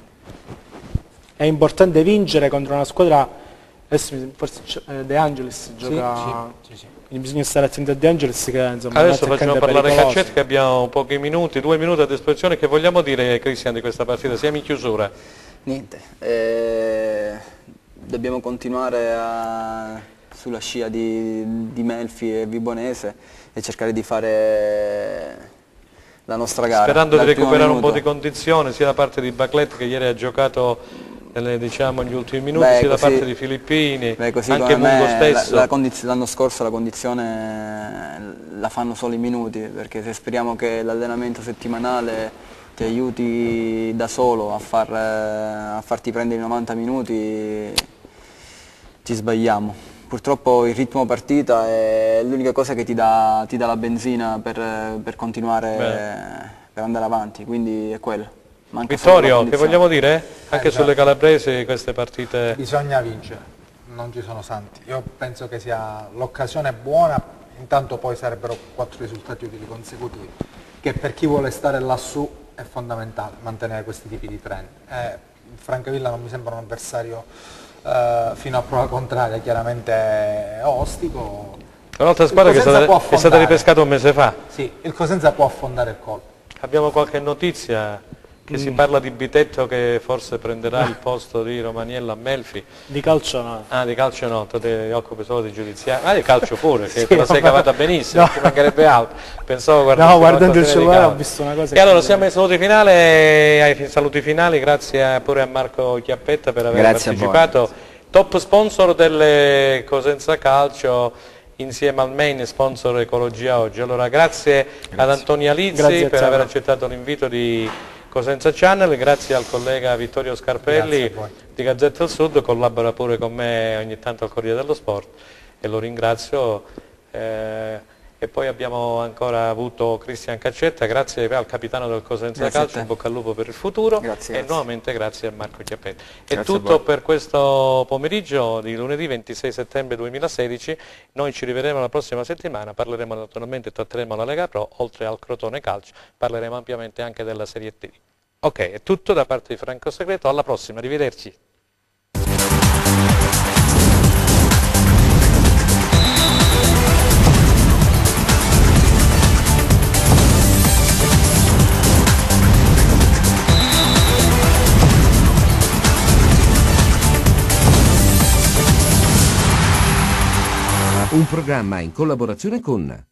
D: è importante vincere contro una squadra. Adesso forse De Angelis gioca, sì. Quindi bisogna stare attenti a De Angelis, che insomma
A: adesso facciamo parlare Caccetti, che abbiamo pochi minuti, 2 minuti a disposizione. Che vogliamo dire, Cristian, di questa partita? Siamo in chiusura.
C: Niente, dobbiamo continuare sulla scia di Melfi e Vibonese e cercare di fare la nostra gara.
A: Sperando di recuperare un po' di condizione sia da parte di Baclet, che ieri ha giocato diciamo, negli ultimi minuti, sia da parte di Filippini, anche Mungo stesso.
C: L'anno scorso la condizione la fanno solo i minuti, perché se speriamo che l'allenamento settimanale ti aiuti da solo a farti prendere i 90 minuti, ci sbagliamo. Purtroppo il ritmo partita è l'unica cosa che ti dà la benzina per continuare, per andare avanti, quindi è quello. Manca
A: Vittorio, che vogliamo dire? Anche sulle calabresi queste partite...
B: Bisogna vincere, non ci sono santi. Io penso che sia l'occasione buona, intanto poi sarebbero 4 risultati utili consecutivi, che per chi vuole stare lassù è fondamentale mantenere questi tipi di trend. Francavilla non mi sembra un avversario fino a prova contraria, chiaramente ostico.
A: Un'altra squadra che è stata ripescata un mese fa.
B: Sì, il Cosenza può affondare il colpo.
A: Abbiamo qualche notizia? Che si parla di Bitetto che forse prenderà il posto di Romaniello a Melfi.
D: Di calcio no.
A: Ah, di calcio no, tu ti occupi solo di giudiziario. Ah, di calcio pure, che te la sei cavata benissimo, non ci mancherebbe altro. Pensavo
D: guardando il cellulare ho visto una cosa.
A: E allora siamo ai saluti finali, grazie pure a Marco Chiappetta per aver partecipato. Top sponsor delle Cosenza Calcio, insieme al main sponsor Ecologia Oggi. Allora grazie ad Antonia Lizzi per aver accettato l'invito di Cosenza Channel, grazie al collega Vittorio Scarpelli di Gazzetta del Sud, collabora pure con me ogni tanto al Corriere dello Sport e lo ringrazio. E poi abbiamo ancora avuto Cristian Caccetta, grazie al capitano del Cosenza Calcio, in bocca al lupo per il futuro, e nuovamente grazie a Marco Chiappetta. È tutto per questo pomeriggio di lunedì 26 settembre 2016, noi ci rivedremo la prossima settimana, parleremo naturalmente, tratteremo la Lega Pro, oltre al Crotone Calcio, parleremo ampiamente anche della Serie D. Ok, è tutto da parte di Franco Segreto, alla prossima, arrivederci.
K: Un programma in collaborazione con